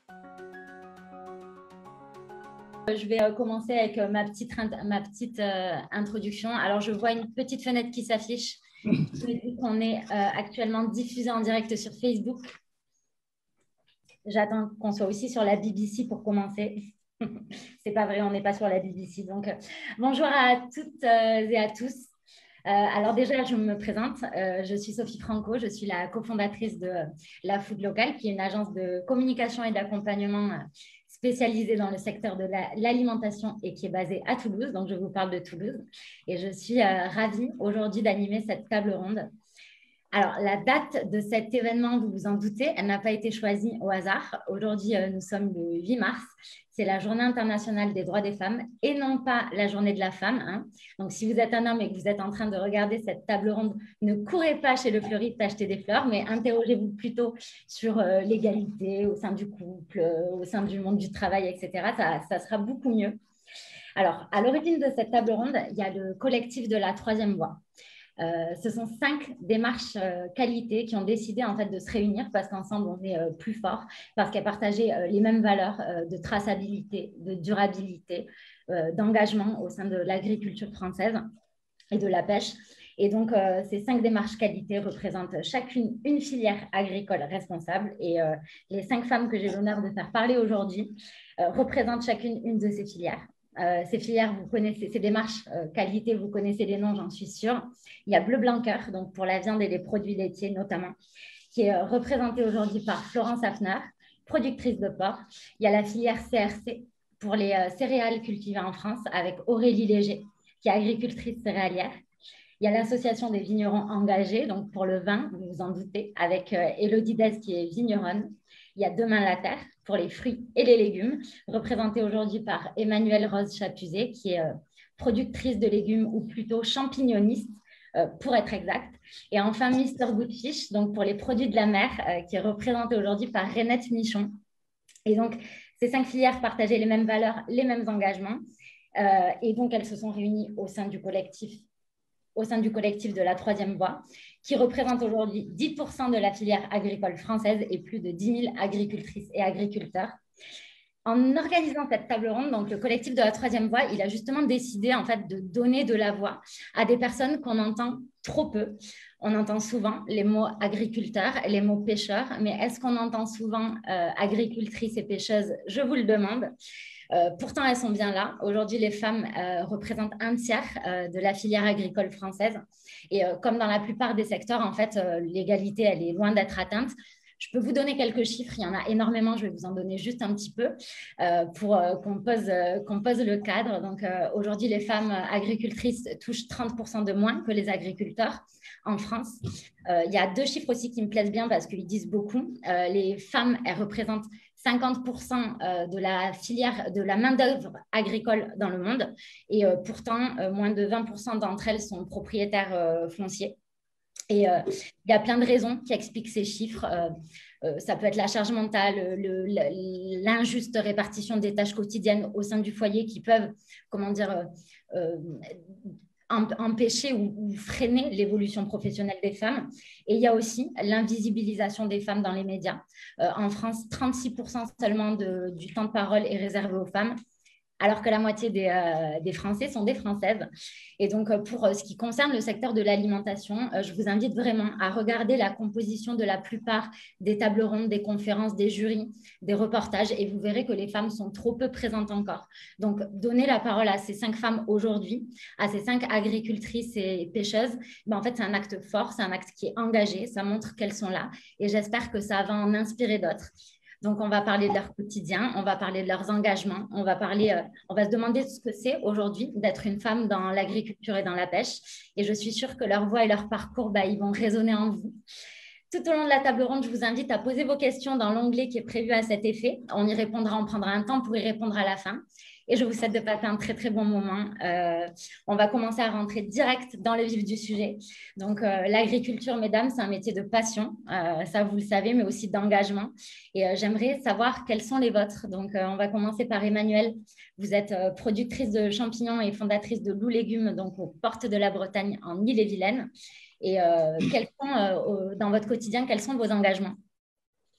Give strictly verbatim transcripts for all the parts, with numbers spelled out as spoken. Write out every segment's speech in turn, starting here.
Je vais commencer avec ma petite, ma petite euh, introduction. Alors, je vois une petite fenêtre qui s'affiche. Je dis qu'on est euh, actuellement diffusé en direct sur Facebook. J'attends qu'on soit aussi sur la B B C pour commencer. C'est pas vrai, on n'est pas sur la B B C. Donc, euh, bonjour à toutes euh, et à tous. Euh, alors déjà, je me présente. Euh, je suis Sophie Franco. Je suis la cofondatrice de La Food Locale, qui est une agence de communication et d'accompagnement euh, spécialisée dans le secteur de l'alimentation la, et qui est basée à Toulouse. Donc, je vous parle de Toulouse. Et je suis euh, ravie aujourd'hui d'animer cette table ronde. Alors, la date de cet événement, vous vous en doutez, elle n'a pas été choisie au hasard. Aujourd'hui, euh, nous sommes le huit mars. C'est la Journée internationale des droits des femmes et non pas la Journée de la femme. Hein. Donc, si vous êtes un homme et que vous êtes en train de regarder cette table ronde, ne courez pas chez le fleuriste acheter des fleurs, mais interrogez-vous plutôt sur euh, l'égalité au sein du couple, euh, au sein du monde du travail, et cetera. Ça, ça sera beaucoup mieux. Alors, à l'origine de cette table ronde, il y a le collectif de la troisième voie. Euh, ce sont cinq démarches euh, qualité qui ont décidé en fait de se réunir parce qu'ensemble on est euh, plus fort, parce qu'elles partageaient euh, les mêmes valeurs euh, de traçabilité, de durabilité, euh, d'engagement au sein de l'agriculture française et de la pêche. Et donc, euh, ces cinq démarches qualité représentent chacune une filière agricole responsable. Et euh, les cinq femmes que j'ai l'honneur de faire parler aujourd'hui euh, représentent chacune une de ces filières. Euh, ces filières, vous connaissez, ces démarches euh, qualité, vous connaissez les noms, j'en suis sûre. Il y a Bleu Blanc Cœur, donc pour la viande et les produits laitiers notamment, qui est euh, représentée aujourd'hui par Florence Hafner, productrice de porc. Il y a la filière C R C pour les euh, céréales cultivées en France avec Aurélie Léger, qui est agricultrice céréalière. Il y a l'association des vignerons engagés, donc pour le vin, vous vous en doutez, avec euh, Élodie Dez qui est vigneronne. Il y a Demain la Terre pour les fruits et les légumes, représentée aujourd'hui par Emmanuelle Rose Chapuzet, qui est euh, productrice de légumes ou plutôt champignoniste, euh, pour être exact. Et enfin, Mister Goodfish, donc pour les produits de la mer, euh, qui est représentée aujourd'hui par Renette Michon. Et donc, ces cinq filières partageaient les mêmes valeurs, les mêmes engagements. Euh, et donc, elles se sont réunies au sein du collectif au sein du collectif de la troisième voie, qui représente aujourd'hui dix pour cent de la filière agricole française et plus de dix mille agricultrices et agriculteurs. En organisant cette table ronde, donc le collectif de la troisième voie, il a justement décidé en fait de donner de la voix à des personnes qu'on entend trop peu. On entend souvent les mots agriculteurs, les mots pêcheurs, mais est-ce qu'on entend souvent euh, agricultrices et pêcheuses? Je vous le demande. Euh, pourtant, elles sont bien là. Aujourd'hui, les femmes euh, représentent un tiers euh, de la filière agricole française. Et euh, comme dans la plupart des secteurs, en fait, euh, l'égalité, elle est loin d'être atteinte. Je peux vous donner quelques chiffres, il y en a énormément, je vais vous en donner juste un petit peu euh, pour euh, qu'on pose, euh, qu'on pose le cadre. Donc euh, aujourd'hui, les femmes agricultrices touchent trente pour cent de moins que les agriculteurs en France. Euh, il y a deux chiffres aussi qui me plaisent bien parce qu'ils disent beaucoup. Euh, les femmes, elles représentent cinquante pour cent de la filière de la main-d'œuvre agricole dans le monde. Et euh, pourtant, euh, moins de vingt pour cent d'entre elles sont propriétaires euh, fonciers. Et il euh, y a plein de raisons qui expliquent ces chiffres. Euh, euh, ça peut être la charge mentale, l'injuste répartition des tâches quotidiennes au sein du foyer qui peuvent, comment dire, euh, empêcher ou, ou freiner l'évolution professionnelle des femmes. Et il y a aussi l'invisibilisation des femmes dans les médias. Euh, en France, trente-six pour cent seulement de, du temps de parole est réservé aux femmes, alors que la moitié des, euh, des Français sont des Françaises. Et donc, pour euh, ce qui concerne le secteur de l'alimentation, euh, je vous invite vraiment à regarder la composition de la plupart des tables rondes, des conférences, des jurys, des reportages, et vous verrez que les femmes sont trop peu présentes encore. Donc, donner la parole à ces cinq femmes aujourd'hui, à ces cinq agricultrices et pêcheuses, ben, en fait, c'est un acte fort, c'est un acte qui est engagé, ça montre qu'elles sont là, et j'espère que ça va en inspirer d'autres. Donc, on va parler de leur quotidien, on va parler de leurs engagements, on va, parler, euh, on va se demander ce que c'est aujourd'hui d'être une femme dans l'agriculture et dans la pêche. Et je suis sûre que leur voix et leur parcours, bah, ils vont résonner en vous. Tout au long de la table ronde, je vous invite à poser vos questions dans l'onglet qui est prévu à cet effet. On y répondra, on prendra un temps pour y répondre à la fin. Et je vous souhaite de passer un très, très bon moment. Euh, on va commencer à rentrer direct dans le vif du sujet. Donc, euh, l'agriculture, mesdames, c'est un métier de passion. Euh, ça, vous le savez, mais aussi d'engagement. Et euh, j'aimerais savoir quels sont les vôtres. Donc, euh, on va commencer par Emmanuelle. Vous êtes euh, productrice de champignons et fondatrice de Loup Légumes, donc aux portes de la Bretagne, en Ille-et-Vilaine. Et euh, quels sont, euh, dans votre quotidien, quels sont vos engagements?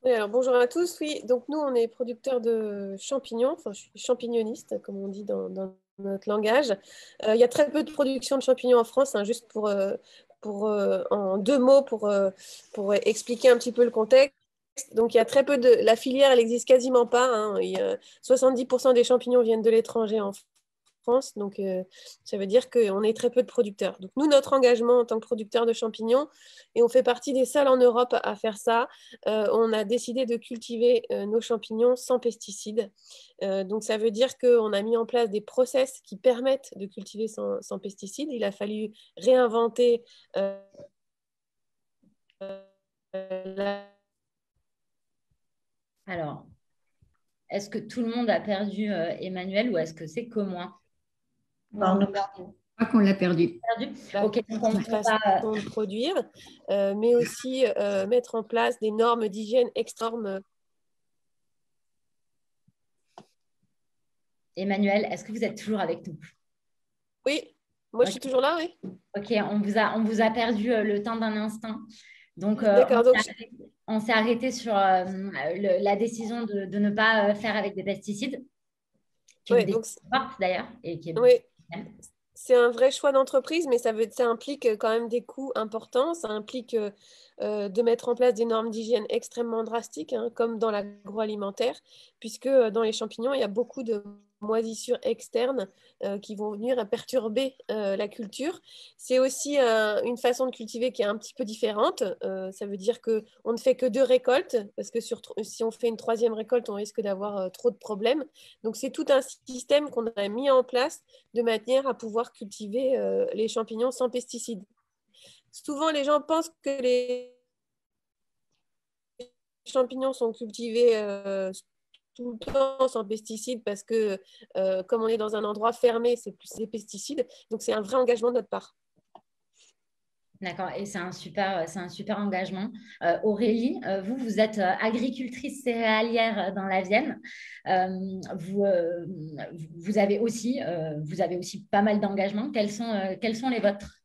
Oui, alors bonjour à tous. Oui, donc nous, on est producteurs de champignons. Enfin, je suis champignoniste, comme on dit dans, dans notre langage. Euh, il y a très peu de production de champignons en France, hein, juste pour, euh, pour euh, en deux mots pour, euh, pour expliquer un petit peu le contexte. Donc, il y a très peu de... La filière, elle n'existe quasiment pas, hein. Il y a soixante-dix pour cent des champignons viennent de l'étranger en France. Donc, euh, ça veut dire qu'on est très peu de producteurs. Donc, nous, notre engagement en tant que producteur de champignons, et on fait partie des seuls en Europe à faire ça, euh, on a décidé de cultiver euh, nos champignons sans pesticides. Euh, donc, ça veut dire qu'on a mis en place des process qui permettent de cultiver sans, sans pesticides. Il a fallu réinventer euh, la... Alors, est-ce que tout le monde a perdu euh, Emmanuel ou est-ce que c'est que moi? Non, je crois qu'on l'a perdu. Perdu. la Ok, donc on, on façon va. de produire, euh, mais aussi euh, mettre en place des normes d'hygiène extrêmes. Emmanuel, est-ce que vous êtes toujours avec nous? Oui, moi je Ok, suis toujours là, oui. ok, on vous a, on vous a perdu euh, le temps d'un instant. Donc, euh, on D'accord, donc s'est arrêté, on s'est arrêté sur euh, le- la décision de, de ne pas euh, faire avec des pesticides, qui est une ouais, donc décision forte d'ailleurs et qui est. oui, c'est un vrai choix d'entreprise, mais ça veut, ça implique quand même des coûts importants. Ça implique euh, euh, de mettre en place des normes d'hygiène extrêmement drastiques, hein, comme dans l'agroalimentaire, puisque euh, dans les champignons, il y a beaucoup de moisissures externes euh, qui vont venir perturber euh, la culture. C'est aussi euh, une façon de cultiver qui est un petit peu différente. Euh, ça veut dire qu'on ne fait que deux récoltes, parce que sur, si on fait une troisième récolte, on risque d'avoir euh, trop de problèmes. Donc c'est tout un système qu'on a mis en place de manière à pouvoir cultiver euh, les champignons sans pesticides. Souvent, les gens pensent que les champignons sont cultivés euh, tout le temps sans pesticides parce que, euh, comme on est dans un endroit fermé, c'est plus des pesticides. Donc, c'est un vrai engagement de notre part. D'accord, et c'est un super, c'est un super engagement. Euh, Aurélie, euh, vous, vous êtes euh, agricultrice céréalière dans la Vienne. Euh, vous, euh, vous avez aussi, euh, vous avez aussi pas mal d'engagements. Quels sont, euh, quels sont les vôtres?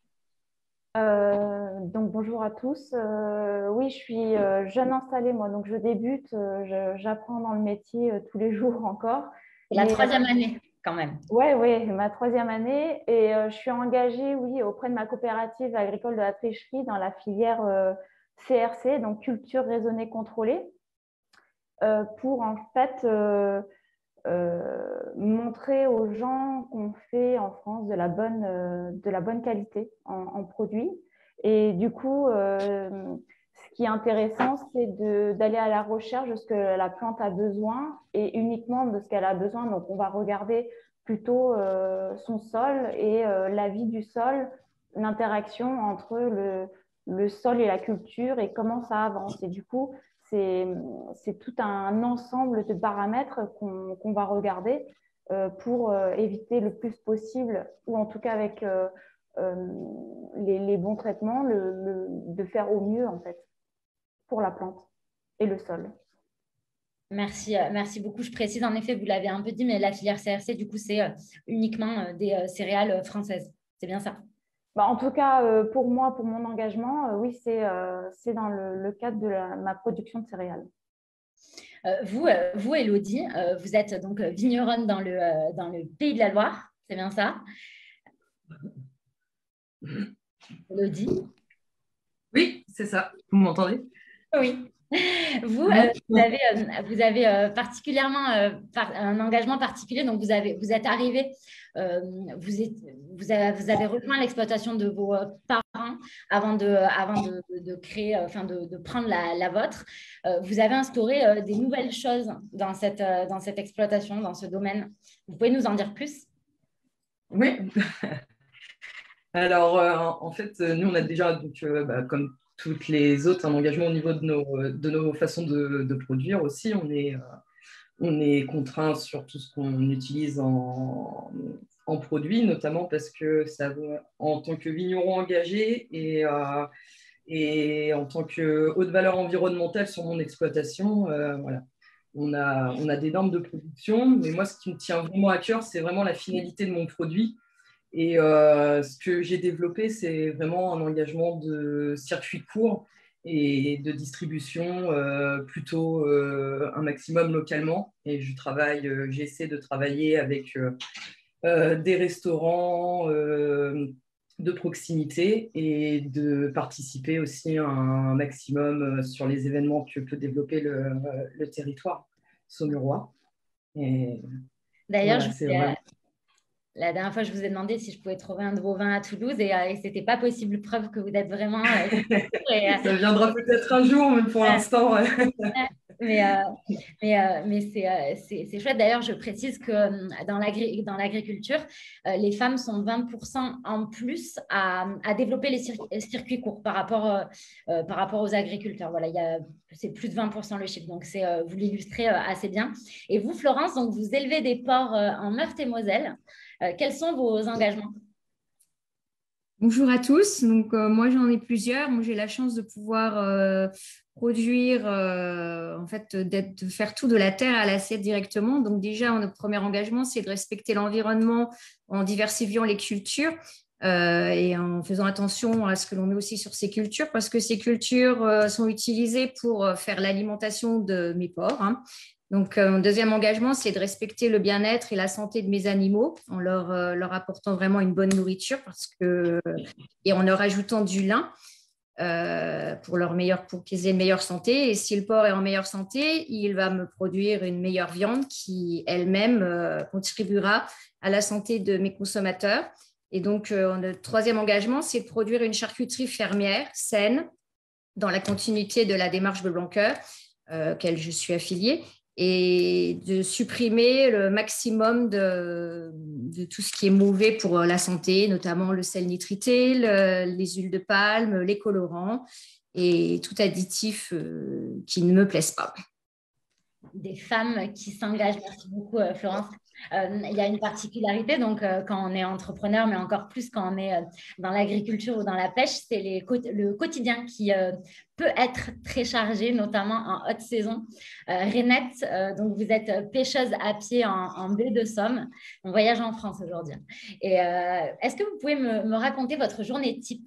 Euh, donc bonjour à tous. Euh, oui, je suis euh, jeune installée moi, donc je débute, euh, je- j'apprends dans le métier euh, tous les jours encore. C'est la Mais troisième année, quand même. ouais, ouais, ma troisième année et euh, je suis engagée, oui, auprès de ma coopérative agricole de la Tricherie dans la filière euh, C R C, donc culture raisonnée contrôlée, euh, pour en fait euh, euh, montrer aux gens qu'on fait en France de la bonne, euh, de la bonne qualité en, en produits. Et du coup, euh, ce qui est intéressant, c'est de- d'aller à la recherche de ce que la plante a besoin et uniquement de ce qu'elle a besoin. Donc, on va regarder plutôt euh, son sol et euh, la vie du sol, l'interaction entre le, le sol et la culture et comment ça avance. Et du coup, c'est c'est tout un ensemble de paramètres qu'on qu'on va regarder euh, pour euh, éviter le plus possible, ou en tout cas avec euh, euh, les, les bons traitements, le, le- de faire au mieux en fait pour la plante et le sol. Merci, euh, merci beaucoup. Je précise, en effet, vous l'avez un peu dit, mais la filière C R C, du coup, c'est euh, uniquement euh, des euh, céréales euh, françaises. C'est bien ça? Bah, en tout cas, euh, pour moi, pour mon engagement, euh, oui, c'est euh, c'est dans le, le cadre de la- ma production de céréales. Euh, vous, euh, vous, Elodie, euh, vous êtes donc euh, vigneronne dans le, euh, dans le Pays de la Loire. C'est bien ça? Elodie? Oui, c'est ça. Vous m'entendez? Oui. Vous, euh, Bon. vous avez, euh, vous avez euh, particulièrement euh, par- un engagement particulier. Donc, vous avez, vous êtes arrivé, euh, vous, êtes- vous avez, vous avez rejoint l'exploitation de vos euh, parents avant de, avant de, de- de créer, euh, enfin de, de prendre la, la vôtre. Euh, vous avez instauré euh, des nouvelles choses dans cette, euh, dans cette exploitation, dans ce domaine. Vous pouvez nous en dire plus? Oui. Alors, euh, en fait, euh, nous, on a déjà, donc, euh, bah, comme toutes les autres, un engagement au niveau de nos, de nos façons de, de produire aussi. On est, euh, on est contraint sur tout ce qu'on utilise en, en produits, notamment parce que ça, en tant que vigneron engagé et, euh, et en tant que haute valeur environnementale sur mon exploitation, euh, voilà. On a, on a des normes de production, mais moi, ce qui me tient vraiment à cœur, c'est vraiment la finalité de mon produit. Et euh, ce que j'ai développé, c'est vraiment un engagement de circuit court et de distribution euh, plutôt euh, un maximum localement. Et je travaille, euh, j'essaie de travailler avec euh, euh, des restaurants euh, de proximité et de participer aussi un maximum sur les événements que peut développer le, le territoire saumurois. Et D'ailleurs, voilà, je c'est voulais, vraiment... la dernière fois, je vous ai demandé si je pouvais trouver un de vos vins à Toulouse et, euh, et ce n'était pas possible, preuve que vous êtes vraiment... Euh, et, Ça viendra peut-être un jour, mais pour euh, l'instant... Ouais. Mais, euh, mais, euh, mais c'est, euh, c'est, c'est chouette. D'ailleurs, je précise que euh, dans, l'agri- dans l'agriculture, euh, les femmes sont vingt pour cent en plus à, à développer les cir- circuits courts par rapport, euh, euh, par rapport aux agriculteurs. Voilà, il y a, c'est plus de vingt pour cent le chiffre. Donc, c'est, euh, vous l'illustrez euh, assez bien. Et vous, Florence, donc vous élevez des porcs euh, en Meurthe-et-Moselle. Euh, quels sont vos engagements? Bonjour à tous. Donc, euh, moi, j'en ai plusieurs. Moi, j'ai la chance de pouvoir euh, produire, euh, en fait, d'être- de faire tout de la terre à l'assiette directement. Donc, déjà, notre premier engagement, c'est de respecter l'environnement en diversifiant les cultures euh, et en faisant attention à ce que l'on met aussi sur ces cultures, parce que ces cultures euh, sont utilisées pour euh, faire l'alimentation de mes porcs, hein. Donc, euh, mon deuxième engagement, c'est de respecter le bien-être et la santé de mes animaux en leur, euh, leur apportant vraiment une bonne nourriture parce que, et en leur ajoutant du lin euh, pour, leur meilleur, pour qu'ils aient une meilleure santé. Et si le porc est en meilleure santé, il va me produire une meilleure viande qui elle-même euh, contribuera à la santé de mes consommateurs. Et donc, euh, le troisième engagement, c'est de produire une charcuterie fermière saine dans la continuité de la démarche de Blanqueur, euh, auquel je suis affiliée, et de supprimer le maximum de, de tout ce qui est mauvais pour la santé, notamment le sel nitrité, le, les huiles de palme, les colorants et tout additif euh, qui ne me plaise pas. Des femmes qui s'engagent. Merci beaucoup, euh, Florence. Euh, il y a une particularité, donc euh, quand on est entrepreneur, mais encore plus quand on est euh, dans l'agriculture ou dans la pêche, c'est les, le quotidien qui euh, peut être très chargé, notamment en haute saison. Euh, Renette, euh, donc vous êtes pêcheuse à pied en, en baie de Somme. On voyage en France aujourd'hui. Et euh, est-ce que vous pouvez me, me raconter votre journée type?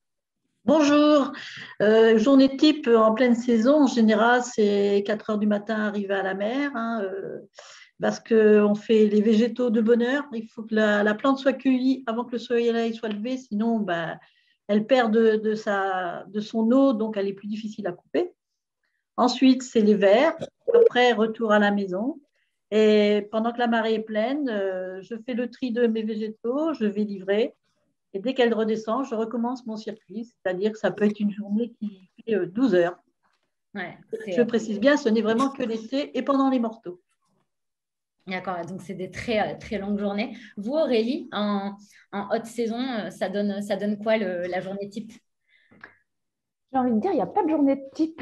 Bonjour, euh, journée type en pleine saison, en général c'est quatre heures du matin arrivé à la mer, hein, euh, parce qu'on fait les végétaux de bonne heure, il faut que la, la plante soit cueillie avant que le soleil soit levé, sinon bah, elle perd de, de, sa, de son eau, donc elle est plus difficile à couper. Ensuite c'est les vers, après retour à la maison, et pendant que la marée est pleine, euh, je fais le tri de mes végétaux, je vais livrer. Et dès qu'elle redescend, je recommence mon circuit, c'est-à-dire que ça peut être une journée qui fait douze heures. Ouais, je précise bien, ce n'est vraiment que l'été et pendant les morteaux. D'accord, donc c'est des très, très longues journées. Vous, Aurélie, en, en haute saison, ça donne, ça donne quoi le, la journée type? J'ai envie de dire, il n'y a pas de journée type.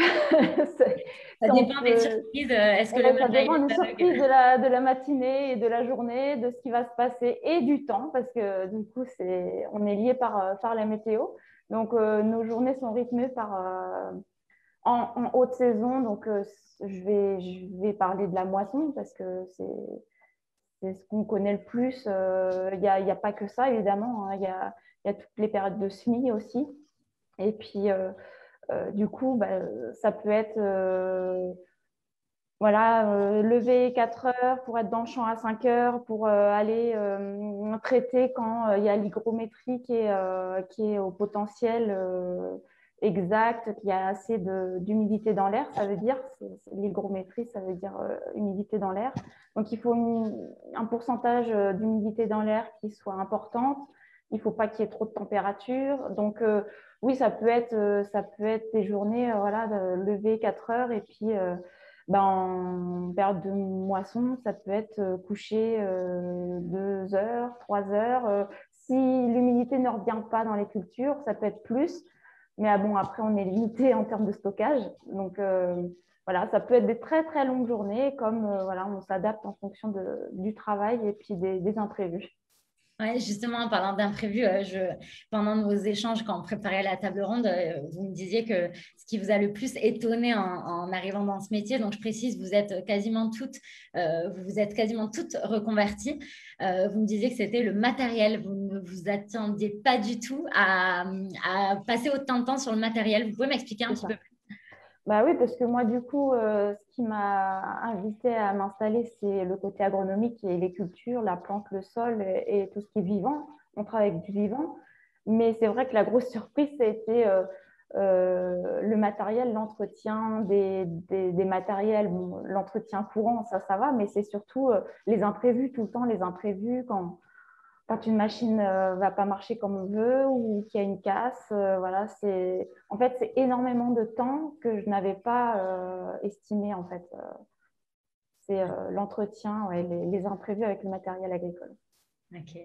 Ça dépend peut... des surprises. Est-ce que ouais, le ça dépend des surprises de la, de la matinée et de la journée, de ce qui va se passer et du temps, parce que du coup, c'est, on est lié par, par la météo. Donc, euh, nos journées sont rythmées par, euh, en, en haute saison. Donc, euh, je, vais, je vais parler de la moisson parce que c'est, c'est ce qu'on connaît le plus. Il euh, n'y a, y a pas que ça, évidemment. Il hein. y, a, y a toutes les périodes de semis aussi. Et puis, euh, euh, du coup, bah, ça peut être euh, voilà, euh, lever quatre heures pour être dans le champ à cinq heures, pour euh, aller euh, traiter quand il euh, y a l'hygrométrie qui est, euh, qui est au potentiel euh, exact, qu'il y a assez de, d'humidité dans l'air, ça veut dire, c'est, c'est l'hygrométrie, ça veut dire euh, humidité dans l'air. Donc, il faut une, un pourcentage d'humidité dans l'air qui soit importante. Il ne faut pas qu'il y ait trop de température. Donc, euh, oui, ça peut être, euh, ça peut être des journées, euh, voilà, de lever quatre heures et puis euh, ben, en période de moisson, ça peut être euh, coucher euh, deux heures, trois heures. Euh, si l'humidité ne revient pas dans les cultures, ça peut être plus. Mais ah bon, après, on est limité en termes de stockage. Donc, euh, voilà, ça peut être des très, très longues journées, comme euh, voilà, on s'adapte en fonction de, du travail et puis des, des imprévus. Ouais, justement, en parlant d'imprévu, euh, je, pendant nos échanges, quand on préparait la table ronde, euh, vous me disiez que ce qui vous a le plus étonné en, en arrivant dans ce métier, donc je précise, vous êtes quasiment toutes, euh, vous vous êtes quasiment toutes reconverties. Euh, vous me disiez que c'était le matériel. Vous ne vous attendiez pas du tout à, à passer autant de temps sur le matériel. Vous pouvez m'expliquer un C'est petit ça. peu plus? Bah oui, parce que moi, du coup, euh, ce qui m'a invité à m'installer, c'est le côté agronomique et les cultures, la plante, le sol et, et tout ce qui est vivant. On travaille avec du vivant. Mais c'est vrai que la grosse surprise, ça a été euh, euh, le matériel, l'entretien des, des, des matériels. Bon, l'entretien courant, ça, ça va, mais c'est surtout euh, les imprévus, tout le temps, les imprévus quand quand une machine ne va pas marcher comme on veut ou qu'il y a une casse. Euh, voilà, c'est... En fait, c'est énormément de temps que je n'avais pas euh, estimé. En fait. Euh, c'est euh, l'entretien, ouais, les, les imprévus avec le matériel agricole. Ok,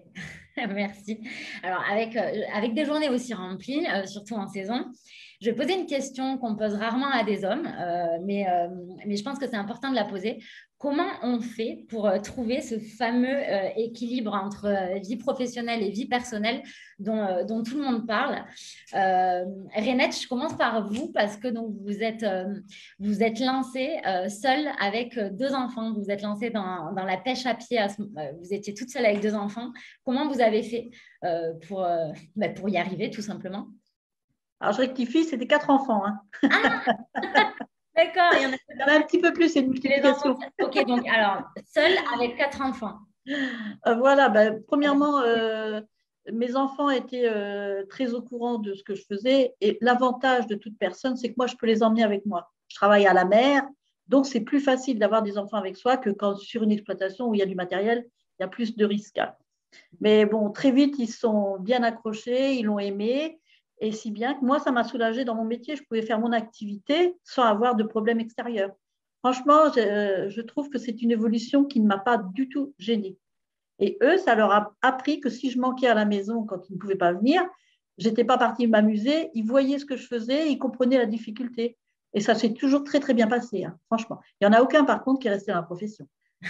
merci. Alors, avec, euh, avec des journées aussi remplies, euh, surtout en saison, je vais poser une question qu'on pose rarement à des hommes, euh, mais, euh, mais je pense que c'est important de la poser. Comment on fait pour euh, trouver ce fameux euh, équilibre entre euh, vie professionnelle et vie personnelle dont, euh, dont tout le monde parle? Euh, Renette, je commence par vous parce que donc, vous êtes, euh, vous êtes lancée euh, seule avec euh, deux enfants. Vous êtes lancée dans, dans la pêche à pied. À ce, euh, vous étiez toute seule avec deux enfants. Comment vous avez fait euh, pour, euh, bah, pour y arriver, tout simplement? Alors, je rectifie, c'était quatre enfants. Hein. Ah, d'accord, il y en a, il y en a un petit peu plus, c'est une multiplication. Ok, donc alors, seule avec quatre enfants. Euh, voilà, ben, premièrement, euh, mes enfants étaient euh, très au courant de ce que je faisais et l'avantage de toute personne, c'est que moi, je peux les emmener avec moi. Je travaille à la mer, donc c'est plus facile d'avoir des enfants avec soi que quand sur une exploitation où il y a du matériel, il y a plus de risques. Mais bon, très vite, ils sont bien accrochés, ils l'ont aimé. Et si bien que moi, ça m'a soulagée dans mon métier. Je pouvais faire mon activité sans avoir de problème extérieur. Franchement, je, je trouve que c'est une évolution qui ne m'a pas du tout gênée. Et eux, ça leur a appris que si je manquais à la maison quand ils ne pouvaient pas venir, je n'étais pas partie m'amuser. Ils voyaient ce que je faisais, ils comprenaient la difficulté. Et ça s'est toujours très, très bien passé, hein, franchement. Il n'y en a aucun, par contre, qui est resté dans la profession.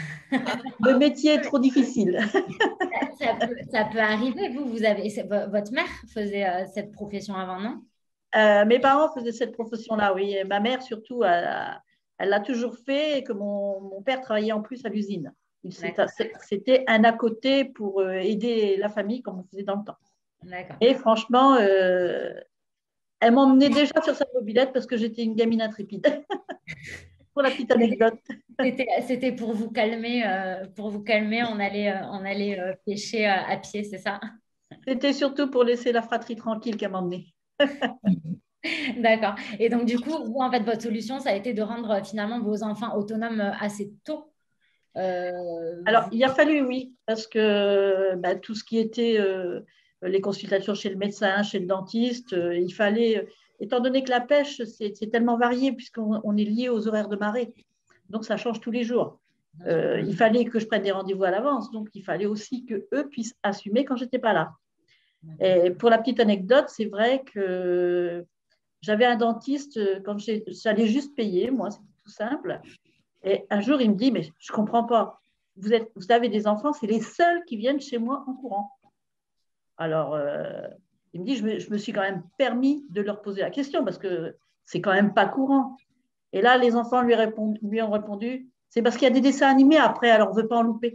Le métier est trop difficile. Ça peut, ça peut arriver, vous, vous avez, votre mère faisait euh, cette profession avant, non? euh, Mes parents faisaient cette profession-là, oui. Et ma mère, surtout, elle l'a toujours fait et que mon, mon père travaillait en plus à l'usine. C'était un à côté pour aider la famille comme on faisait dans le temps. Et franchement, euh, elle m'emmenait déjà sur sa mobilette parce que j'étais une gamine intrépide. Pour la petite anecdote. C'était pour vous calmer, euh, pour vous calmer, on allait, euh, on allait euh, pêcher euh, à pied, c'est ça? C'était surtout pour laisser la fratrie tranquille qu'elle m'emmenait. D'accord. Et donc, du coup, vous, en fait, votre solution, ça a été de rendre finalement vos enfants autonomes assez tôt. Euh, Alors, vous... il a fallu, oui, parce que bah, tout ce qui était euh, les consultations chez le médecin, chez le dentiste, euh, il fallait, étant donné que la pêche, c'est tellement varié puisqu'on on est lié aux horaires de marée. Donc, ça change tous les jours. Euh, il fallait que je prenne des rendez-vous à l'avance. Donc, il fallait aussi qu'eux puissent assumer quand je n'étais pas là. Et pour la petite anecdote, c'est vrai que j'avais un dentiste, quand j'allais juste payer, moi, c'est tout simple. Et un jour, il me dit, mais je ne comprends pas. Vous, êtes, vous avez des enfants, c'est les seuls qui viennent chez moi en courant. Alors, euh, il me dit, je me, je me suis quand même permis de leur poser la question parce que c'est quand même pas courant. Et là, les enfants lui, répondent, lui ont répondu, c'est parce qu'il y a des dessins animés après, alors on ne veut pas en louper.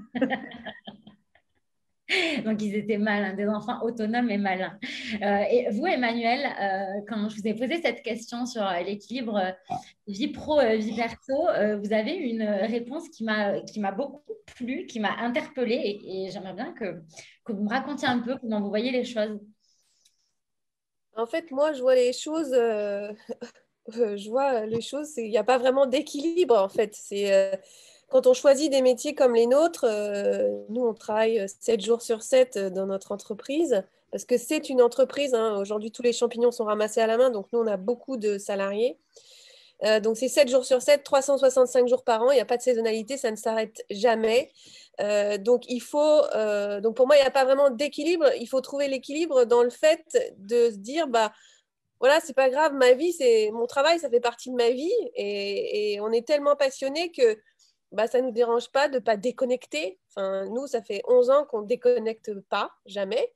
Donc, ils étaient malins, des enfants autonomes et malins. Euh, et vous, Emmanuel, euh, quand je vous ai posé cette question sur euh, l'équilibre euh, vie pro, euh, vie perso, euh, vous avez une réponse qui m'a beaucoup plu, qui m'a interpellée et, et j'aimerais bien que, que vous me racontiez un peu comment vous voyez les choses. En fait, moi, je vois les choses... Euh... je vois les choses, il n'y a pas vraiment d'équilibre, en fait. C'est... Euh... Quand on choisit des métiers comme les nôtres, euh, nous, on travaille sept jours sur sept dans notre entreprise parce que c'est une entreprise. Hein. Aujourd'hui, tous les champignons sont ramassés à la main, donc nous, on a beaucoup de salariés. Euh, donc, c'est sept jours sur sept, trois cent soixante-cinq jours par an. Il n'y a pas de saisonnalité, ça ne s'arrête jamais. Euh, donc, il faut, euh, donc, pour moi, il n'y a pas vraiment d'équilibre. Il faut trouver l'équilibre dans le fait de se dire, bah, voilà, c'est pas grave, ma vie, c'est mon travail, ça fait partie de ma vie. Et, et on est tellement passionné que bah, ça ne nous dérange pas de ne pas déconnecter. Enfin, nous, ça fait onze ans qu'on ne déconnecte pas, jamais,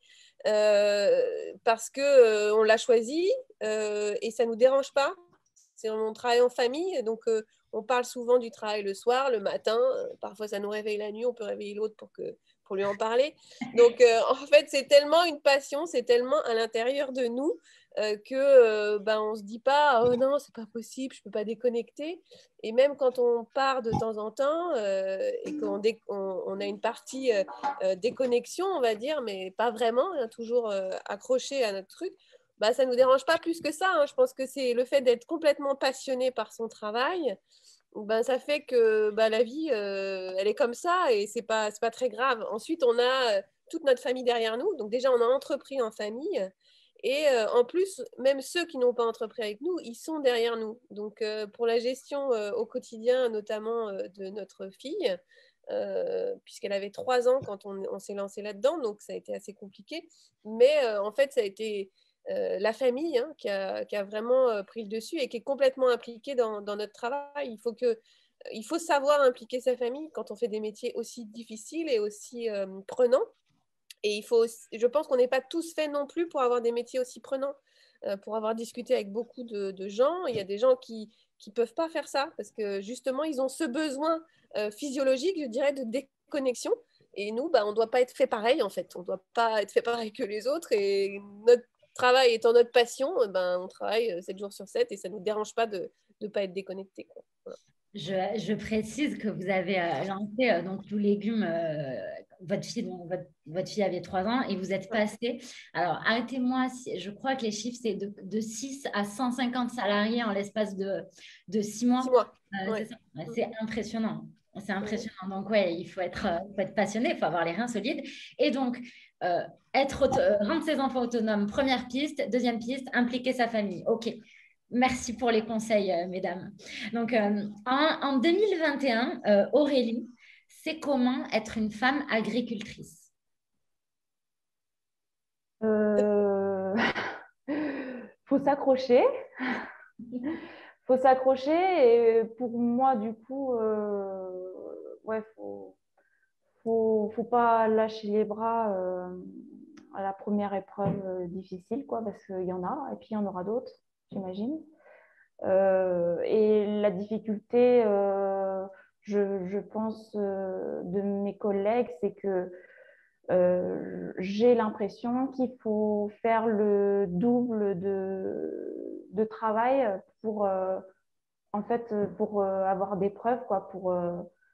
euh, parce qu'on euh, l'a choisi euh, et ça ne nous dérange pas. C'est, on travaille en famille, donc euh, on parle souvent du travail le soir, le matin. Parfois, ça nous réveille la nuit, on peut réveiller l'autre pour, que, pour lui en parler. Donc, euh, en fait, c'est tellement une passion, c'est tellement à l'intérieur de nous euh, que euh, ben, on ne se dit pas « Oh non, c'est pas possible, je ne peux pas déconnecter ». Et même quand on part de temps en temps euh, et qu'on dé- on, on a une partie euh, euh, déconnexion, on va dire, mais pas vraiment, hein, toujours euh, accroché à notre truc, bah, ça ne nous dérange pas plus que ça. Hein. Je pense que c'est le fait d'être complètement passionné par son travail, ben, ça fait que bah, la vie, euh, elle est comme ça et ce n'est pas, c'est pas très grave. Ensuite, on a euh, toute notre famille derrière nous. Donc déjà, on a entrepris en famille. Et euh, en plus, même ceux qui n'ont pas entrepris avec nous, ils sont derrière nous. Donc euh, pour la gestion euh, au quotidien, notamment euh, de notre fille, euh, puisqu'elle avait trois ans quand on, on s'est lancé là-dedans, donc ça a été assez compliqué. Mais euh, en fait, ça a été euh, la famille hein, qui, a, qui a vraiment euh, pris le dessus et qui est complètement impliquée dans, dans notre travail. Il faut, que, il faut savoir impliquer sa famille quand on fait des métiers aussi difficiles et aussi euh, prenants. Et il faut aussi, je pense qu'on n'est pas tous faits non plus pour avoir des métiers aussi prenants. Euh, pour avoir discuté avec beaucoup de, de gens, il y a des gens qui ne peuvent pas faire ça parce que justement, ils ont ce besoin euh, physiologique, je dirais, de déconnexion. Et nous, bah, on ne doit pas être fait pareil, en fait. On ne doit pas être fait pareil que les autres. Et notre travail étant notre passion, ben, on travaille sept jours sur sept et ça ne nous dérange pas de ne pas être déconnecté. Quoi. Voilà. Je, je précise que vous avez euh, lancé euh, donc Doux Légumes, euh, votre, fille, donc, votre, votre fille avait trois ans et vous êtes passé. Alors, arrêtez-moi, si, je crois que les chiffres, c'est de, de six à cent cinquante salariés en l'espace de, de six mois. Six mois. Euh, Ouais. c'est, ça. C'est impressionnant. C'est impressionnant. Donc, ouais, il faut être, euh, faut être passionné, il faut avoir les reins solides. Et donc, euh, être auto- euh, rendre ses enfants autonomes, première piste. Deuxième piste, impliquer sa famille. OK. Merci pour les conseils, euh, mesdames. Donc, euh, en, en deux mille vingt et un, euh, Aurélie, c'est comment être une femme agricultrice? Euh... faut s'accrocher. faut s'accrocher. Et pour moi, du coup, euh... ouais, faut, faut, faut pas lâcher les bras euh, à la première épreuve euh, difficile, quoi, parce qu'il y en a, et puis il y en aura d'autres, j'imagine. Euh, et la difficulté, euh, je, je pense, euh, de mes collègues, c'est que euh, j'ai l'impression qu'il faut faire le double de, de travail pour, euh, en fait, pour euh, avoir des preuves, quoi, pour euh,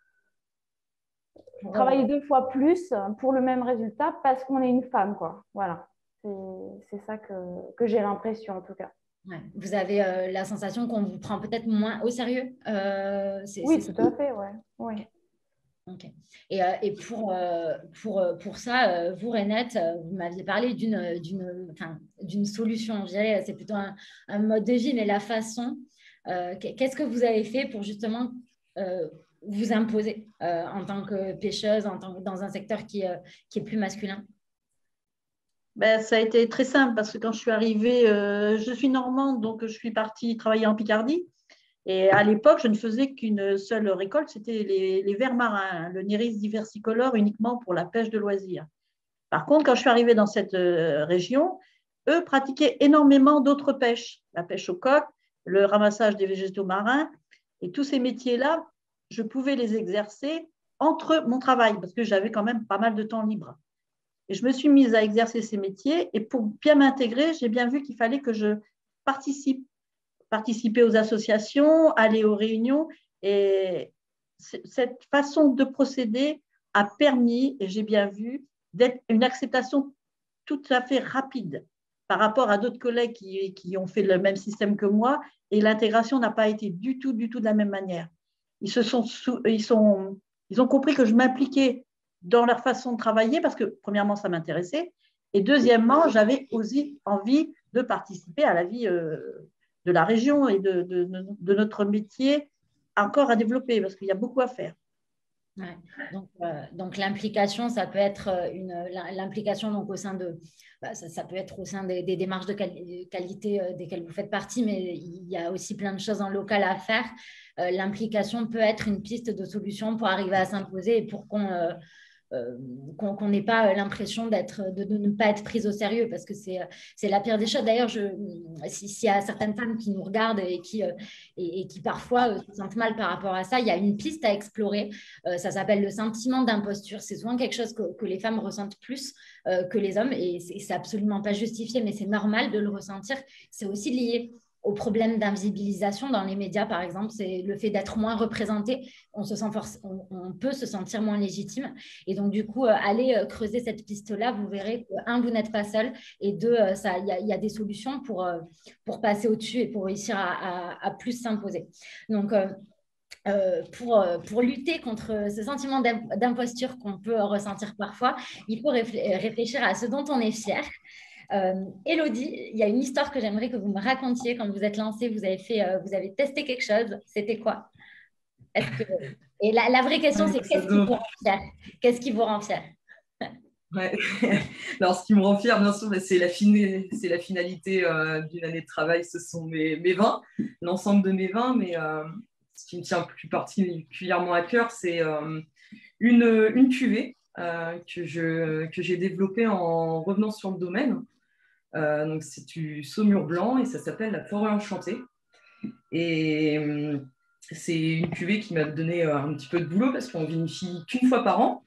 Pour, euh, travailler deux fois plus pour le même résultat parce qu'on est une femme, quoi. Voilà. C'est, c'est ça que, que j'ai l'impression, en tout cas. ouais. Vous avez euh, la sensation qu'on vous prend peut-être moins au sérieux? euh, c'est, Oui, c'est tout à fait, ouais. Oui. Ok. Ok. Et, euh, et pour, euh, pour, euh, pour ça, euh, vous, Renette, euh, vous m'aviez parlé d'une, d'une, enfin, d'une solution. Je dirais, c'est plutôt un, un mode de vie, mais la façon. euh, qu'est-ce que vous avez fait pour justement euh, vous imposer euh, en tant que pêcheuse, en tant que, dans un secteur qui, euh, qui est plus masculin? Ben, ça a été très simple parce que quand je suis arrivée, euh, je suis normande, donc je suis partie travailler en Picardie. Et à l'époque, je ne faisais qu'une seule récolte, c'était les, les vers marins, le Néris diversicolore uniquement pour la pêche de loisirs. Par contre, quand je suis arrivée dans cette euh, région, eux pratiquaient énormément d'autres pêches, la pêche au coq, le ramassage des végétaux marins. Et tous ces métiers-là, je pouvais les exercer entre mon travail parce que j'avais quand même pas mal de temps libre. Et je me suis mise à exercer ces métiers et pour bien m'intégrer, j'ai bien vu qu'il fallait que je participe, participer aux associations, aller aux réunions. Et cette façon de procéder a permis, et j'ai bien vu, d'être une acceptation tout à fait rapide par rapport à d'autres collègues qui, qui ont fait le même système que moi. Et l'intégration n'a pas été du tout, du tout de la même manière. Ils, se sont, ils, sont, ils ont compris que je m'impliquais dans leur façon de travailler parce que, premièrement, ça m'intéressait. Et deuxièmement, j'avais aussi envie de participer à la vie euh, de la région et de, de, de notre métier encore à développer parce qu'il y a beaucoup à faire. Ouais. Donc, euh, donc l'implication, ça peut être une l'implication donc au sein de bah, ça, ça peut être au sein des, des démarches de quali- qualité euh, desquelles vous faites partie, mais il y a aussi plein de choses en local à faire. euh, l'implication peut être une piste de solution pour arriver à s'imposer et pour qu'on euh, euh, qu'on qu'on n'ait pas l'impression d'être, de, de ne pas être prise au sérieux, parce que c'est c'est la pire des choses. D'ailleurs, je, si- s'il y a certaines femmes qui nous regardent et qui, euh, et, et qui parfois euh, se sentent mal par rapport à ça, il y a une piste à explorer. Euh, ça s'appelle le sentiment d'imposture. C'est souvent quelque chose que, que les femmes ressentent plus euh, que les hommes, et c'est c'est absolument pas justifié, mais c'est normal de le ressentir. C'est aussi lié au problème d'invisibilisation dans les médias, par exemple. C'est le fait d'être moins représenté. On, se sent force, on, on peut se sentir moins légitime. Et donc, du coup, euh, allez euh, creuser cette piste-là. Vous verrez que, un, vous n'êtes pas seul. Et deux, euh, ça, il y, a- il y a des solutions pour, euh, pour passer au-dessus et pour réussir à, à- à plus s'imposer. Donc, euh, euh, pour, euh, pour lutter contre ce sentiment d'im- d'imposture qu'on peut ressentir parfois, il faut réfl- réfléchir à ce dont on est fier. Euh, Élodie, il y a une histoire que j'aimerais que vous me racontiez. Quand vous êtes lancée, vous avez fait, euh, vous avez testé quelque chose. C'était quoi? Est-ce que... Et la, la vraie question, c'est qu'est-ce qui vous rend fier? Qu'est-ce qui vous rend fier? Ouais. Alors, ce qui me rend fière, bien sûr, bah, c'est la, fini- c'est la finalité euh, d'une année de travail. Ce sont mes, mes vins, l'ensemble de mes vins. Mais euh, ce qui me tient plus particulièrement à cœur, c'est euh, une, une cuvée euh, que, je, que j'ai développée en revenant sur le domaine. Euh, donc, c'est du saumur blanc et ça s'appelle la forêt enchantée. Et euh, c'est une cuvée qui m'a donné euh, un petit peu de boulot parce qu'on vinifie qu'une fois par an.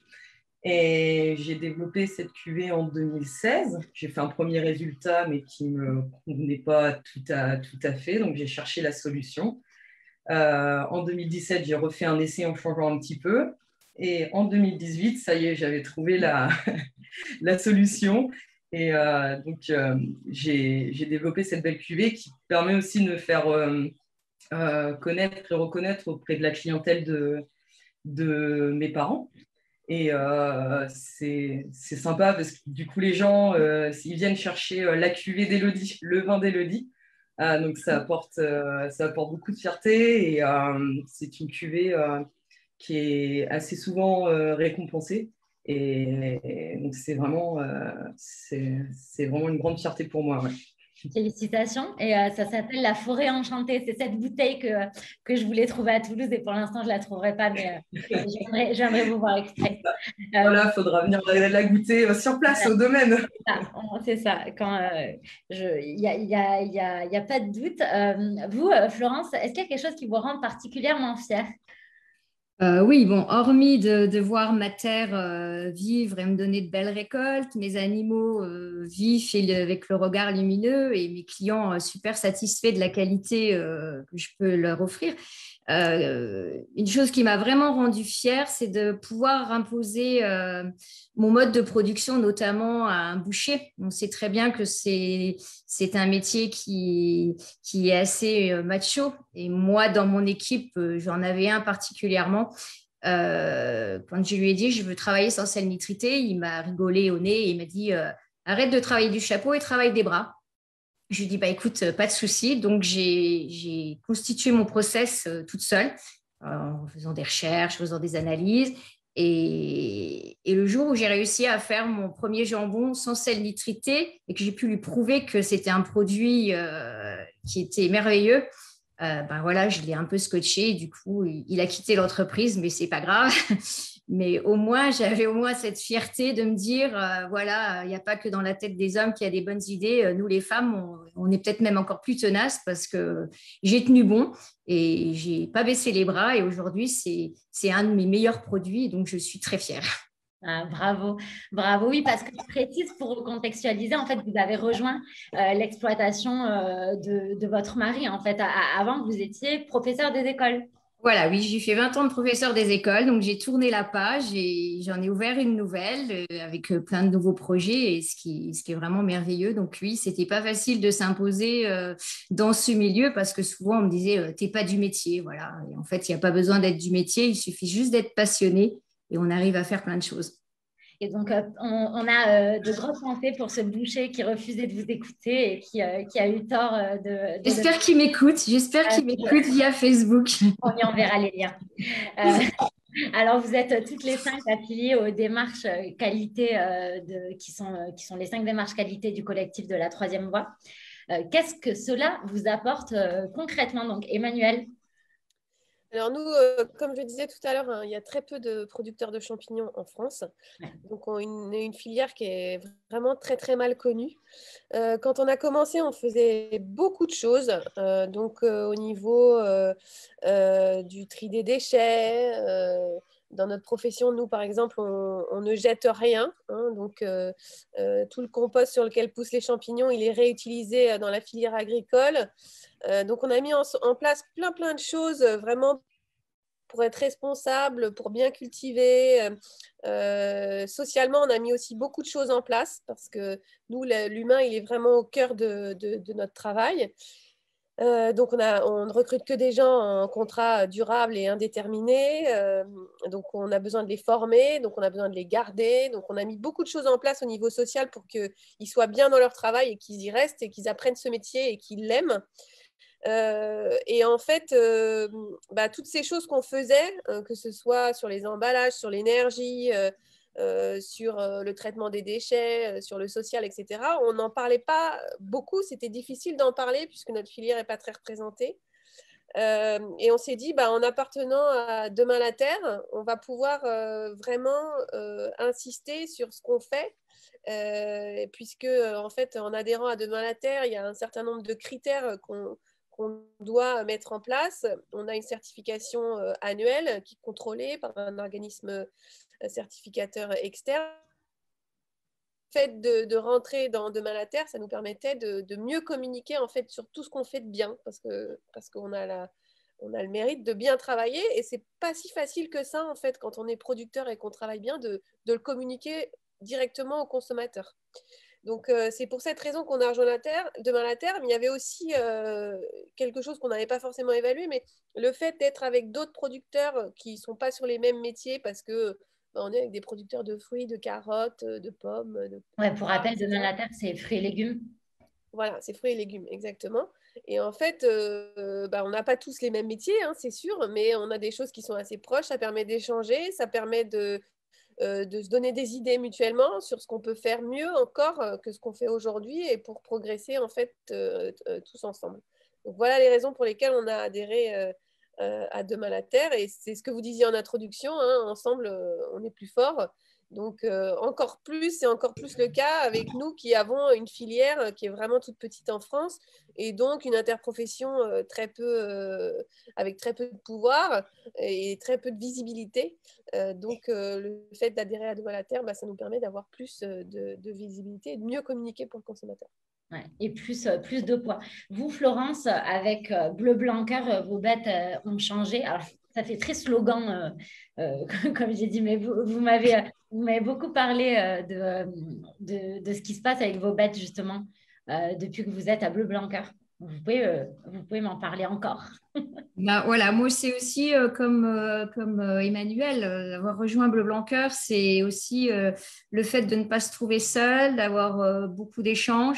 Et j'ai développé cette cuvée en deux mille seize. J'ai fait un premier résultat, mais qui ne me convenait pas tout à, tout à fait. Donc, j'ai cherché la solution. Euh, en deux mille dix-sept, j'ai refait un essai en changeant un petit peu. Et en deux mille dix-huit, ça y est, j'avais trouvé la, la solution. Et euh, donc, euh, j'ai, j'ai développé cette belle cuvée qui permet aussi de me faire euh, euh, connaître et reconnaître auprès de la clientèle de, de mes parents. Et euh, c'est, c'est sympa parce que du coup, les gens, euh, ils viennent chercher euh, la cuvée d'Élodie, le vin d'Élodie. Ah, donc, ça apporte, euh, ça apporte beaucoup de fierté et euh, c'est une cuvée euh, qui est assez souvent euh, récompensée. Et, et donc, c'est vraiment, euh, c'est, c'est vraiment une grande fierté pour moi. Ouais. Félicitations. Et euh, ça s'appelle la forêt enchantée. C'est cette bouteille que, que je voulais trouver à Toulouse et pour l'instant, je ne la trouverai pas, mais euh, j'aimerais, j'aimerais vous voir extrait. Euh, Voilà, il faudra venir la, la goûter euh, sur place, voilà, au domaine. C'est ça. C'est ça. Quand, euh, je, il n'y a, y a, y a, y a pas de doute. Euh, vous, euh, Florence, est-ce qu'il y a quelque chose qui vous rend particulièrement fière? Euh, oui, bon, hormis de, de voir ma terre euh, vivre et me donner de belles récoltes, mes animaux euh, vifs et le- avec le regard lumineux et mes clients euh, super satisfaits de la qualité euh, que je peux leur offrir, euh, une chose qui m'a vraiment rendue fière, c'est de pouvoir imposer euh, mon mode de production, notamment à un boucher. On sait très bien que c'est, c'est un métier qui, qui est assez euh, macho. Et moi, dans mon équipe, euh, j'en avais un particulièrement. Euh, quand je lui ai dit je veux travailler sans sel nitrité, il m'a rigolé au nez et il m'a dit euh, arrête de travailler du chapeau et travaille des bras. Je lui ai dit bah écoute, pas de souci. Donc j'ai, j'ai constitué mon process euh, toute seule euh, en faisant des recherches, en faisant des analyses. Et, et le jour où j'ai réussi à faire mon premier jambon sans sel nitrité et que j'ai pu lui prouver que c'était un produit euh, qui était merveilleux, euh, ben voilà, je l'ai un peu scotché. Et du coup, il, il a quitté l'entreprise, mais c'est pas grave. Mais au moins, j'avais au moins cette fierté de me dire, euh, voilà, il n'y a pas que dans la tête des hommes qu'il y a des bonnes idées. Nous, les femmes, on, on est peut-être même encore plus tenaces parce que j'ai tenu bon et j'ai pas baissé les bras. Et aujourd'hui, c'est, c'est un de mes meilleurs produits, donc je suis très fière. Ah, bravo, bravo. Oui, parce que je précise pour recontextualiser, en fait, vous avez rejoint euh, l'exploitation euh, de, de votre mari. En fait, à- à- avant, vous étiez professeur des écoles. Voilà, oui, j'ai fait vingt ans de professeur des écoles, donc j'ai tourné la page et j'en ai ouvert une nouvelle euh, avec euh, plein de nouveaux projets, et ce qui, ce qui est vraiment merveilleux. Donc oui, c'était pas facile de s'imposer euh, dans ce milieu parce que souvent on me disait euh, t'es pas du métier, voilà. Et en fait, il n'y a pas besoin d'être du métier, il suffit juste d'être passionné et on arrive à faire plein de choses. Et donc, euh, on, on a euh, de grosses pensées pour ce boucher qui refusait de vous écouter et qui, euh, qui a eu tort euh, de, de... J'espère qu'il m'écoute, j'espère qu'il m'écoute via Facebook. On y enverra les liens. Euh, alors, vous êtes toutes les cinq affiliées aux démarches qualité, euh, de, qui, sont, euh, qui sont les cinq démarches qualité du collectif de la troisième voie. Euh, qu'est-ce que cela vous apporte euh, concrètement? Donc, Emmanuel? Alors nous, euh, comme je disais tout à l'heure, hein, il y a très peu de producteurs de champignons en France. Donc on a une, une filière qui est vraiment très très mal connue. Euh, quand on a commencé, on faisait beaucoup de choses. Euh, donc euh, au niveau euh, euh, du tri des déchets, euh, dans notre profession, nous par exemple, on, on ne jette rien. Hein, donc euh, euh, tout le compost sur lequel poussent les champignons, il est réutilisé dans la filière agricole. Euh, donc, on a mis en, en, place plein, plein de choses euh, vraiment pour être responsable, pour bien cultiver. Euh, socialement, on a mis aussi beaucoup de choses en place parce que nous, l'humain, il est vraiment au cœur de, de, de notre travail. Euh, donc, on, a, on ne recrute que des gens en contrat durable et indéterminé. Euh, donc, on a besoin de les former, donc on a besoin de les garder. Donc, on a mis beaucoup de choses en place au niveau social pour qu'ils soient bien dans leur travail et qu'ils y restent et qu'ils apprennent ce métier et qu'ils l'aiment. Euh, et en fait, euh, bah, toutes ces choses qu'on faisait, euh, que ce soit sur les emballages, sur l'énergie, euh, euh, sur euh, le traitement des déchets, euh, sur le social, et cetera, on n'en parlait pas beaucoup. C'était difficile d'en parler puisque notre filière n'est pas très représentée. Euh, et on s'est dit, bah, en appartenant à Demain la Terre, on va pouvoir euh, vraiment euh, insister sur ce qu'on fait. Euh, puisque, en fait, en adhérant à Demain la Terre, il y a un certain nombre de critères qu'on qu'on doit mettre en place. On a une certification euh, annuelle qui est contrôlée par un organisme euh, certificateur externe. Le fait de, de rentrer dans Demain la Terre, ça nous permettait de, de mieux communiquer en fait sur tout ce qu'on fait de bien, parce que parce qu'on a la on a le mérite de bien travailler et c'est pas si facile que ça en fait quand on est producteur et qu'on travaille bien de, de le communiquer directement au consommateur. Donc, euh, c'est pour cette raison qu'on a rejoint la Terre, Demain la Terre, mais il y avait aussi euh, quelque chose qu'on n'avait pas forcément évalué, mais le fait d'être avec d'autres producteurs qui ne sont pas sur les mêmes métiers, parce que bah, on est avec des producteurs de fruits, de carottes, de pommes. De... Ouais, pour rappel, Demain la Terre, c'est fruits et légumes. Voilà, c'est fruits et légumes, exactement. Et en fait, euh, bah, on n'a pas tous les mêmes métiers, hein, c'est sûr, mais on a des choses qui sont assez proches, ça permet d'échanger, ça permet de Euh, de se donner des idées mutuellement sur ce qu'on peut faire mieux encore euh, que ce qu'on fait aujourd'hui et pour progresser en fait euh, euh, tous ensemble. Donc voilà les raisons pour lesquelles on a adhéré euh, euh, à Demain la Terre et c'est ce que vous disiez en introduction, hein, ensemble euh, on est plus fort. Donc euh, encore plus, c'est encore plus le cas avec nous qui avons une filière qui est vraiment toute petite en France et donc une interprofession euh, très peu, euh, avec très peu de pouvoir et très peu de visibilité. Euh, donc euh, le fait d'adhérer à Demain la Terre, bah, ça nous permet d'avoir plus de, de visibilité et de mieux communiquer pour le consommateur. Ouais, et plus, euh, plus de poids. Vous, Florence, avec euh, Bleu Blanc Cœur, euh, vos bêtes euh, ont changé. Alors, ça fait très slogan, euh, euh, comme j'ai dit, mais vous, vous m'avez euh, vous m'avez beaucoup parlé euh, de, euh, de, de ce qui se passe avec vos bêtes, justement, euh, depuis que vous êtes à Bleu Blanc Cœur. Vous pouvez, euh, vous pouvez m'en parler encore. Bah, voilà, moi c'est aussi euh, comme, euh, comme euh, Emmanuel, euh, avoir rejoint Bleu Blanc Cœur, c'est aussi euh, le fait de ne pas se trouver seul, d'avoir euh, beaucoup d'échanges.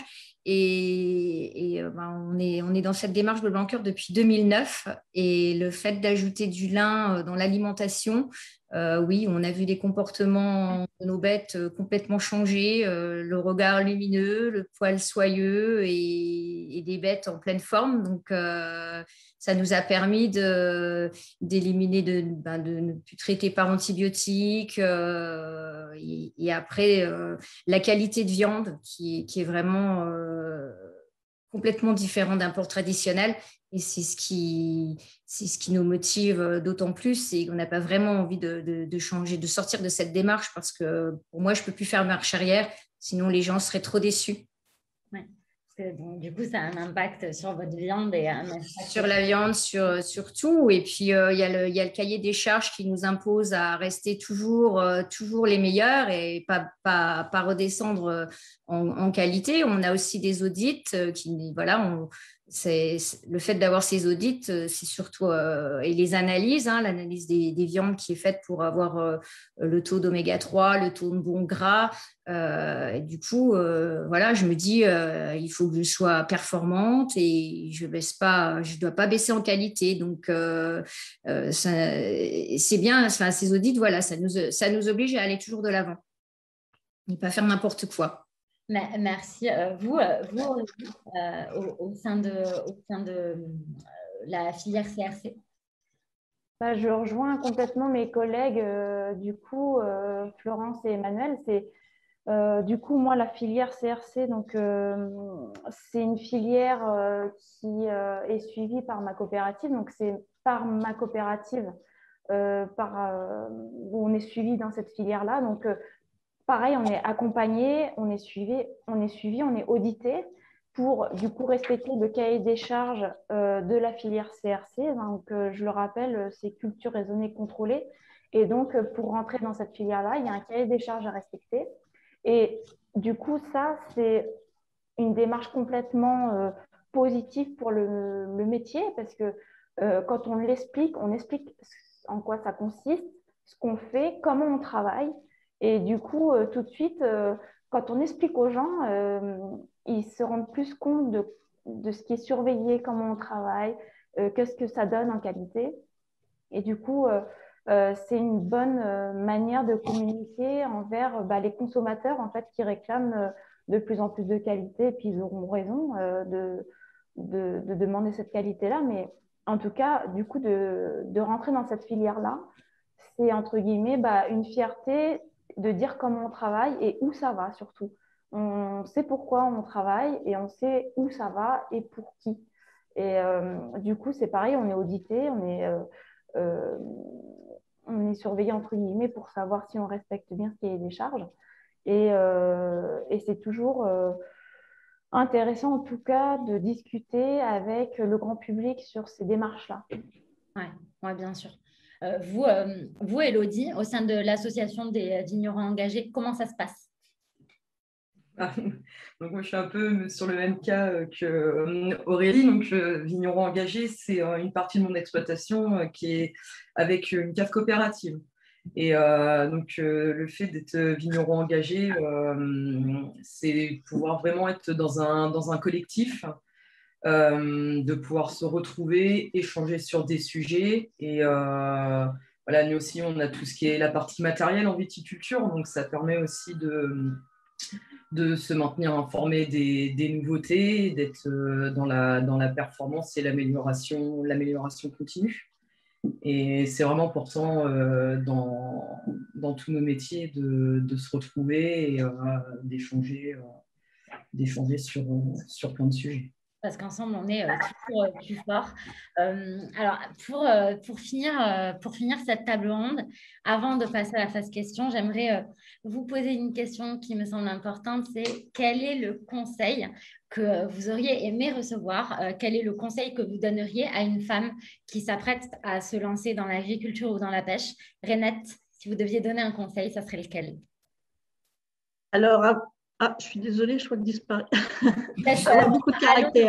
Et, et euh, bah, on est, on est dans cette démarche Bleu Blanc Cœur depuis deux mille neuf. Et le fait d'ajouter du lin euh, dans l'alimentation, euh, oui, on a vu des comportements de nos bêtes euh, complètement changer, euh, le regard lumineux, le poil soyeux et, et des bêtes en pleine forme. Donc, euh, ça nous a permis de, d'éliminer, de, ben, de ne plus traiter par antibiotiques. Euh, et, et après, euh, la qualité de viande qui, qui est vraiment euh, complètement différente d'un porc traditionnel. Et c'est ce qui, c'est ce qui nous motive d'autant plus. C'est qu'on n'a pas vraiment envie de, de, de changer, de sortir de cette démarche parce que pour moi, je ne peux plus faire marche arrière. Sinon, les gens seraient trop déçus. Ouais. Donc, du coup, ça a un impact sur votre viande et un impact sur la viande, sur, sur tout. Et puis, euh, il y a le, il y a le cahier des charges qui nous impose à rester toujours, euh, toujours les meilleurs et pas, pas, pas redescendre en, en qualité. On a aussi des audits euh, qui, voilà, on, c'est, c'est, le fait d'avoir ces audits, c'est surtout, euh, et les analyses, hein, l'analyse des, des viandes qui est faite pour avoir euh, le taux d'oméga trois, le taux de bon gras. Euh, et du coup, euh, voilà, je me dis, euh, il faut que je sois performante et je baisse pas, je dois pas baisser en qualité. Donc, euh, euh, ça, c'est bien. Enfin, ces audits, voilà, ça nous, ça nous oblige à aller toujours de l'avant, ne pas faire n'importe quoi. Merci. Vous, vous euh, au, au sein de, au sein de euh, la filière C R C, Bah, je rejoins complètement mes collègues, euh, du coup, euh, Florence et Emmanuel. C'est, euh, du coup, moi, la filière C R C, donc, euh, c'est une filière euh, qui euh, est suivie par ma coopérative. Donc, c'est par ma coopérative euh, par, euh, où on est suivi dans cette filière-là. Donc, euh, pareil, on est accompagné, on est suivi, on est suivi, on est audité pour du coup respecter le cahier des charges euh, de la filière C R C. Donc, euh, je le rappelle, c'est culture raisonnée contrôlée. Et donc, euh, pour rentrer dans cette filière-là, il y a un cahier des charges à respecter. Et du coup, ça, c'est une démarche complètement euh, positive pour le, le, métier parce que euh, quand on l'explique, on explique en quoi ça consiste, ce qu'on fait, comment on travaille. Et du coup, euh, tout de suite, euh, quand on explique aux gens, euh, ils se rendent plus compte de, de ce qui est surveillé, comment on travaille, euh, qu'est-ce que ça donne en qualité. Et du coup, euh, euh, c'est une bonne euh, manière de communiquer envers bah, les consommateurs en fait, qui réclament euh, de plus en plus de qualité. Et puis, ils auront raison euh, de, de, de demander cette qualité-là. Mais en tout cas, du coup, de, de rentrer dans cette filière-là, c'est entre guillemets bah, une fierté de dire comment on travaille et où ça va surtout. On sait pourquoi on travaille et on sait où ça va et pour qui. Et euh, du coup, c'est pareil, on est audité, on est, euh, euh, on est surveillé entre guillemets pour savoir si on respecte bien ce qui est des charges. Et, euh, et c'est toujours euh, intéressant en tout cas de discuter avec le grand public sur ces démarches-là. Oui, ouais, bien sûr. Euh, vous, euh, vous, Élodie, au sein de l'association des vignerons engagés, comment ça se passe? Ah, donc moi je suis un peu sur le même cas que Aurélie. Donc euh, vigneron engagé, c'est euh, une partie de mon exploitation euh, qui est avec une cave coopérative. Et euh, donc euh, le fait d'être vigneron engagé, euh, c'est pouvoir vraiment être dans un, dans un collectif, euh, de pouvoir se retrouver, échanger sur des sujets. Et euh, voilà, nous aussi on a tout ce qui est la partie matérielle en viticulture, donc ça permet aussi de de se maintenir informé des, des nouveautés, d'être euh, dans, la, dans la performance et l'amélioration, l'amélioration continue. Et c'est vraiment important euh, dans, dans tous nos métiers de, de se retrouver et euh, d'échanger, euh, d'échanger sur, sur plein de sujets. Parce qu'ensemble, on est euh, toujours euh, plus fort. Euh, alors, pour, euh, pour, finir, euh, pour finir cette table ronde, avant de passer à la phase question, j'aimerais euh, vous poser une question qui me semble importante, c'est quel est le conseil que vous auriez aimé recevoir? euh, Quel est le conseil que vous donneriez à une femme qui s'apprête à se lancer dans l'agriculture ou dans la pêche? Renette, si vous deviez donner un conseil, ça serait lequel? Alors, ah, je suis désolée, je crois que disparaît. Avoir beaucoup de caractère.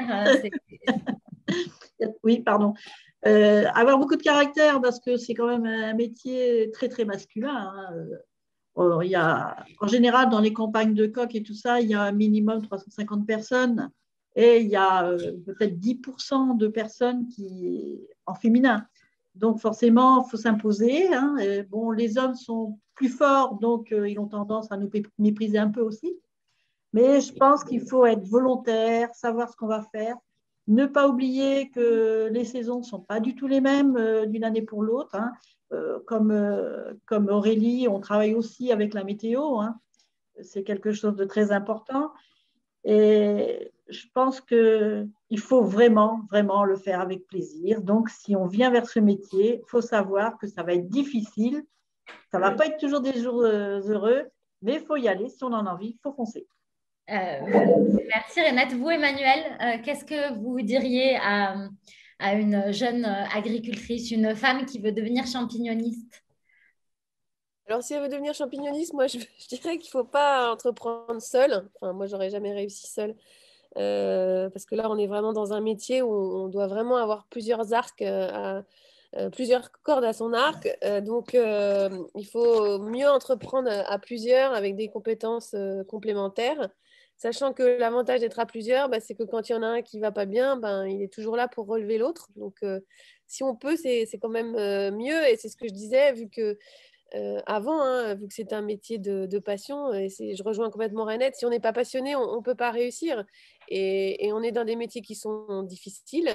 Oui, pardon. Euh, avoir beaucoup de caractère parce que c'est quand même un métier très, très masculin. Hein. Alors, il y a, en général, dans les campagnes de coq et tout ça, il y a un minimum trois cent cinquante personnes et il y a euh, peut-être dix pour cent de personnes qui, en féminin. Donc, forcément, il faut s'imposer. Hein. Bon, les hommes sont plus forts, donc euh, ils ont tendance à nous mépriser un peu aussi. Mais je pense qu'il faut être volontaire, savoir ce qu'on va faire. Ne pas oublier que les saisons ne sont pas du tout les mêmes euh, d'une année pour l'autre. Hein. Euh, comme, euh, comme Aurélie, on travaille aussi avec la météo. Hein. C'est quelque chose de très important. Et je pense qu'il faut vraiment, vraiment le faire avec plaisir. Donc, si on vient vers ce métier, il faut savoir que ça va être difficile. Ça ne va pas être toujours des jours heureux, mais il faut y aller. Si on en a envie, il faut foncer. Euh, merci Renate. Vous, Emmanuel, euh, qu'est-ce que vous diriez à, à une jeune agricultrice, une femme qui veut devenir champignoniste? Alors, si elle veut devenir champignoniste, moi, je, je dirais qu'il ne faut pas entreprendre seule. Enfin, moi, j'aurais jamais réussi seule. Euh, parce que là, on est vraiment dans un métier où on doit vraiment avoir plusieurs arcs, euh, à, euh, plusieurs cordes à son arc. Euh, donc, euh, il faut mieux entreprendre à, à plusieurs avec des compétences euh, complémentaires. Sachant que l'avantage d'être à plusieurs, bah, c'est que quand il y en a un qui ne va pas bien, ben, il est toujours là pour relever l'autre. Donc, euh, si on peut, c'est, c'est quand même euh, mieux. Et c'est ce que je disais, vu que Euh, avant, hein, vu que c'est un métier de, de passion, et c'est, je rejoins complètement Renette, si on n'est pas passionné, on ne peut pas réussir. Et, et on est dans des métiers qui sont difficiles.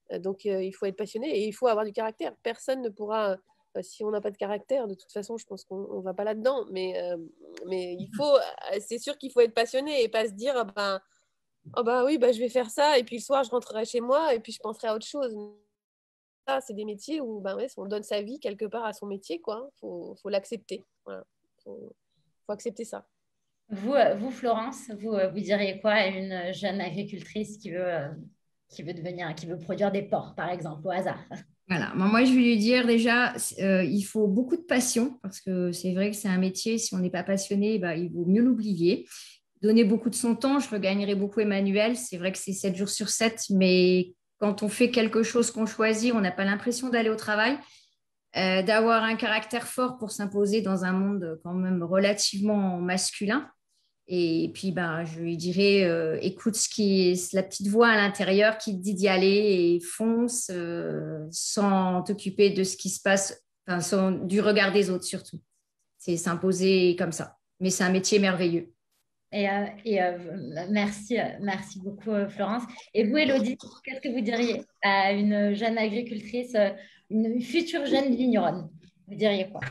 Euh, donc, euh, il faut être passionné et il faut avoir du caractère. Personne ne pourra, euh, si on n'a pas de caractère, de toute façon, je pense qu'on ne va pas là-dedans. Mais, euh, mais il faut, c'est sûr qu'il faut être passionné et pas se dire, ah ben, oh bah oui, bah, je vais faire ça et puis le soir, je rentrerai chez moi et puis je penserai à autre chose. Ça, c'est des métiers où ben ouais, on donne sa vie quelque part à son métier, quoi. Faut, faut l'accepter. Voilà. Faut, faut accepter ça. Vous, vous Florence, vous, vous diriez quoi à une jeune agricultrice qui veut, qui veut devenir, qui veut produire des porcs, par exemple, au hasard? Voilà, moi je vais lui dire déjà, euh, il faut beaucoup de passion parce que c'est vrai que c'est un métier, si on n'est pas passionné, bah, il vaut mieux l'oublier. Donner beaucoup de son temps, je regagnerai beaucoup Emmanuel, c'est vrai que c'est sept jours sur sept, mais quand on fait quelque chose qu'on choisit, on n'a pas l'impression d'aller au travail, euh, d'avoir un caractère fort pour s'imposer dans un monde quand même relativement masculin. Et puis, ben, je lui dirais, euh, écoute ce qui est la petite voix à l'intérieur qui te dit d'y aller et fonce euh, sans t'occuper de ce qui se passe, enfin, sans, du regard des autres surtout. C'est s'imposer comme ça. Mais c'est un métier merveilleux. Et, euh, et euh, merci, merci beaucoup, Florence. Et vous, Élodie, qu'est-ce que vous diriez à une jeune agricultrice, une future jeune vigneronne? Vous diriez quoi?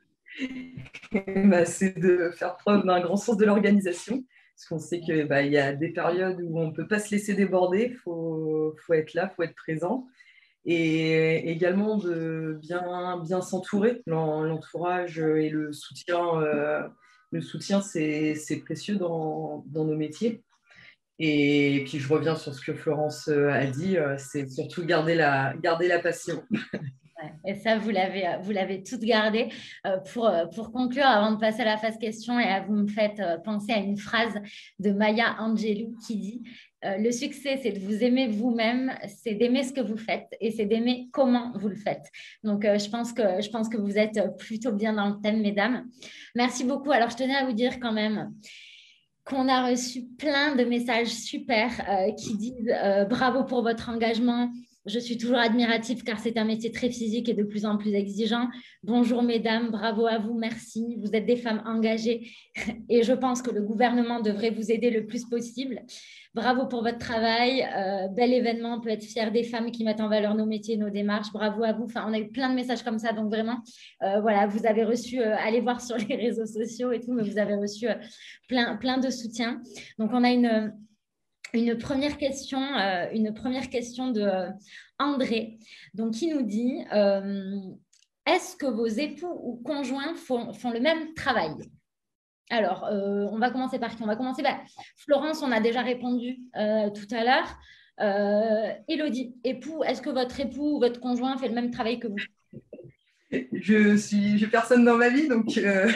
Bah, c'est de faire preuve d'un grand sens de l'organisation, parce qu'on sait qu'il bah, y a des périodes où on ne peut pas se laisser déborder, il faut, faut être là, il faut être présent, et également de bien, bien s'entourer. L'entourage et le soutien, euh, le soutien c'est précieux dans, dans nos métiers. Et puis je reviens sur ce que Florence a dit, c'est surtout garder la, garder la passion. Et ça, vous l'avez, vous l'avez toute gardée. Euh, pour, pour conclure, avant de passer à la phase question, et vous me faites penser à une phrase de Maya Angelou qui dit euh, « Le succès, c'est de vous aimer vous-même, c'est d'aimer ce que vous faites et c'est d'aimer comment vous le faites. » Donc, euh, je, pense que, je pense que vous êtes plutôt bien dans le thème, mesdames. Merci beaucoup. Alors, je tenais à vous dire quand même qu'on a reçu plein de messages super euh, qui disent euh, « Bravo pour votre engagement ». Je suis toujours admirative car c'est un métier très physique et de plus en plus exigeant. Bonjour mesdames, bravo à vous, merci. Vous êtes des femmes engagées et je pense que le gouvernement devrait vous aider le plus possible. Bravo pour votre travail. Euh, bel événement, on peut être fier des femmes qui mettent en valeur nos métiers, nos démarches. Bravo à vous. Enfin, on a eu plein de messages comme ça, donc vraiment, euh, voilà, vous avez reçu, euh, allez voir sur les réseaux sociaux et tout, mais vous avez reçu euh, plein, plein de soutien. Donc, on a une... Une première question, euh, une première question de euh, André, donc qui nous dit euh, est-ce que vos époux ou conjoints font, font le même travail? Alors, euh, on va commencer par qui? On va commencer par Florence, on a déjà répondu euh, tout à l'heure. Euh, Élodie, époux, est-ce que votre époux ou votre conjoint fait le même travail que vous? Je suis, j'ai personne dans ma vie, donc. Euh...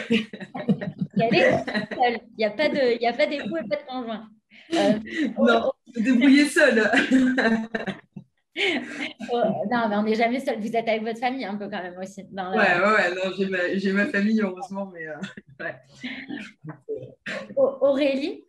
Il n'y a pas d'époux et pas de conjoint. Euh, non, oh, vous débrouillez seul. oh, non, mais on n'est jamais seul. Vous êtes avec votre famille un peu quand même aussi. Dans la... Ouais, ouais, ouais. Non, j'ai ma, j'ai ma famille, heureusement, mais euh, ouais. Aurélie?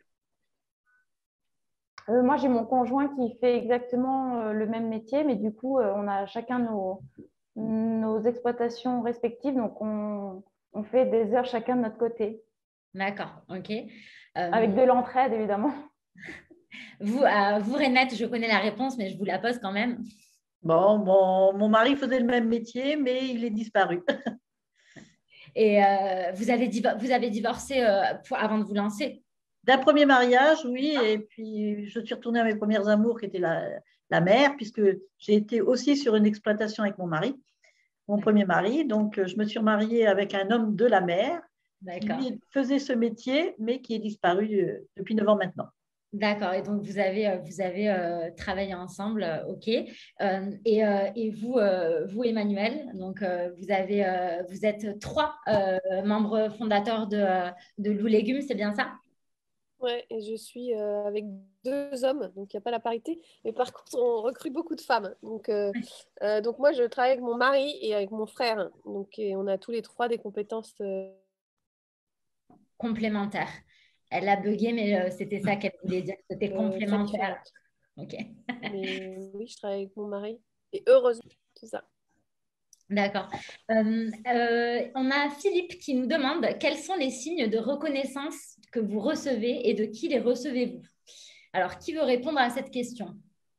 euh, Moi, j'ai mon conjoint qui fait exactement euh, le même métier, mais du coup, euh, on a chacun nos, nos exploitations respectives, donc on, on fait des heures chacun de notre côté. D'accord, ok. Euh, avec de l'entraide, évidemment. Vous, euh, vous, Renate, je connais la réponse, mais je vous la pose quand même. Bon, bon mon mari faisait le même métier, mais il est disparu. Et euh, vous, avez vous avez divorcé euh, pour, avant de vous lancer? D'un premier mariage, oui, et puis je suis retournée à mes premiers amours, qui étaient la, la mer, puisque j'ai été aussi sur une exploitation avec mon mari, mon premier mari. Donc, je me suis mariée avec un homme de la mer qui faisait ce métier, mais qui est disparu depuis neuf ans maintenant. D'accord, et donc vous avez, vous avez euh, travaillé ensemble, euh, ok. Euh, et, euh, et vous, euh, vous, Emmanuel, donc euh, vous, avez, euh, vous êtes trois euh, membres fondateurs de, de Loup Légumes, c'est bien ça? Oui, et je suis euh, avec deux hommes, donc il n'y a pas la parité. Mais par contre, on recrute beaucoup de femmes. Donc, euh, euh, donc moi, je travaille avec mon mari et avec mon frère. Donc, et on a tous les trois des compétences euh... complémentaires. Elle a bugué, mais euh, c'était ça qu'elle voulait dire. C'était euh, complémentaire. Ok. Mais oui, je travaille avec mon mari. Et heureusement, c'est ça. D'accord. Euh, euh, on a Philippe qui nous demande quels sont les signes de reconnaissance que vous recevez et de qui les recevez-vous? Alors, qui veut répondre à cette question?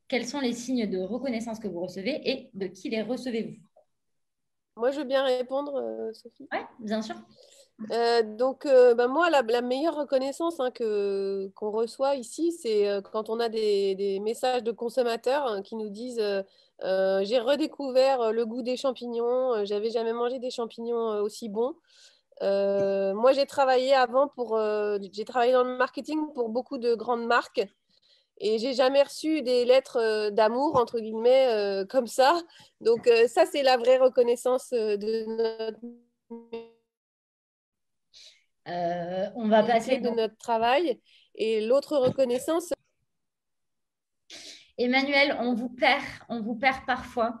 quels sont les signes de reconnaissance que vous recevez et de qui les recevez-vous? Moi, je veux bien répondre, euh, Sophie. Oui, bien sûr. Euh, donc, euh, bah, moi, la, la meilleure reconnaissance hein, que, qu'on reçoit ici, c'est euh, quand on a des, des messages de consommateurs hein, qui nous disent euh, euh, j'ai redécouvert le goût des champignons, euh, j'avais jamais mangé des champignons euh, aussi bons. Euh, moi, j'ai travaillé avant pour, euh, j'ai travaillé dans le marketing pour beaucoup de grandes marques et j'ai jamais reçu des lettres euh, d'amour entre guillemets euh, comme ça. Donc, euh, ça, c'est la vraie reconnaissance euh, de notre Euh, on va passer de notre travail. Et l'autre reconnaissance. Emmanuel, on vous perd, on vous perd parfois.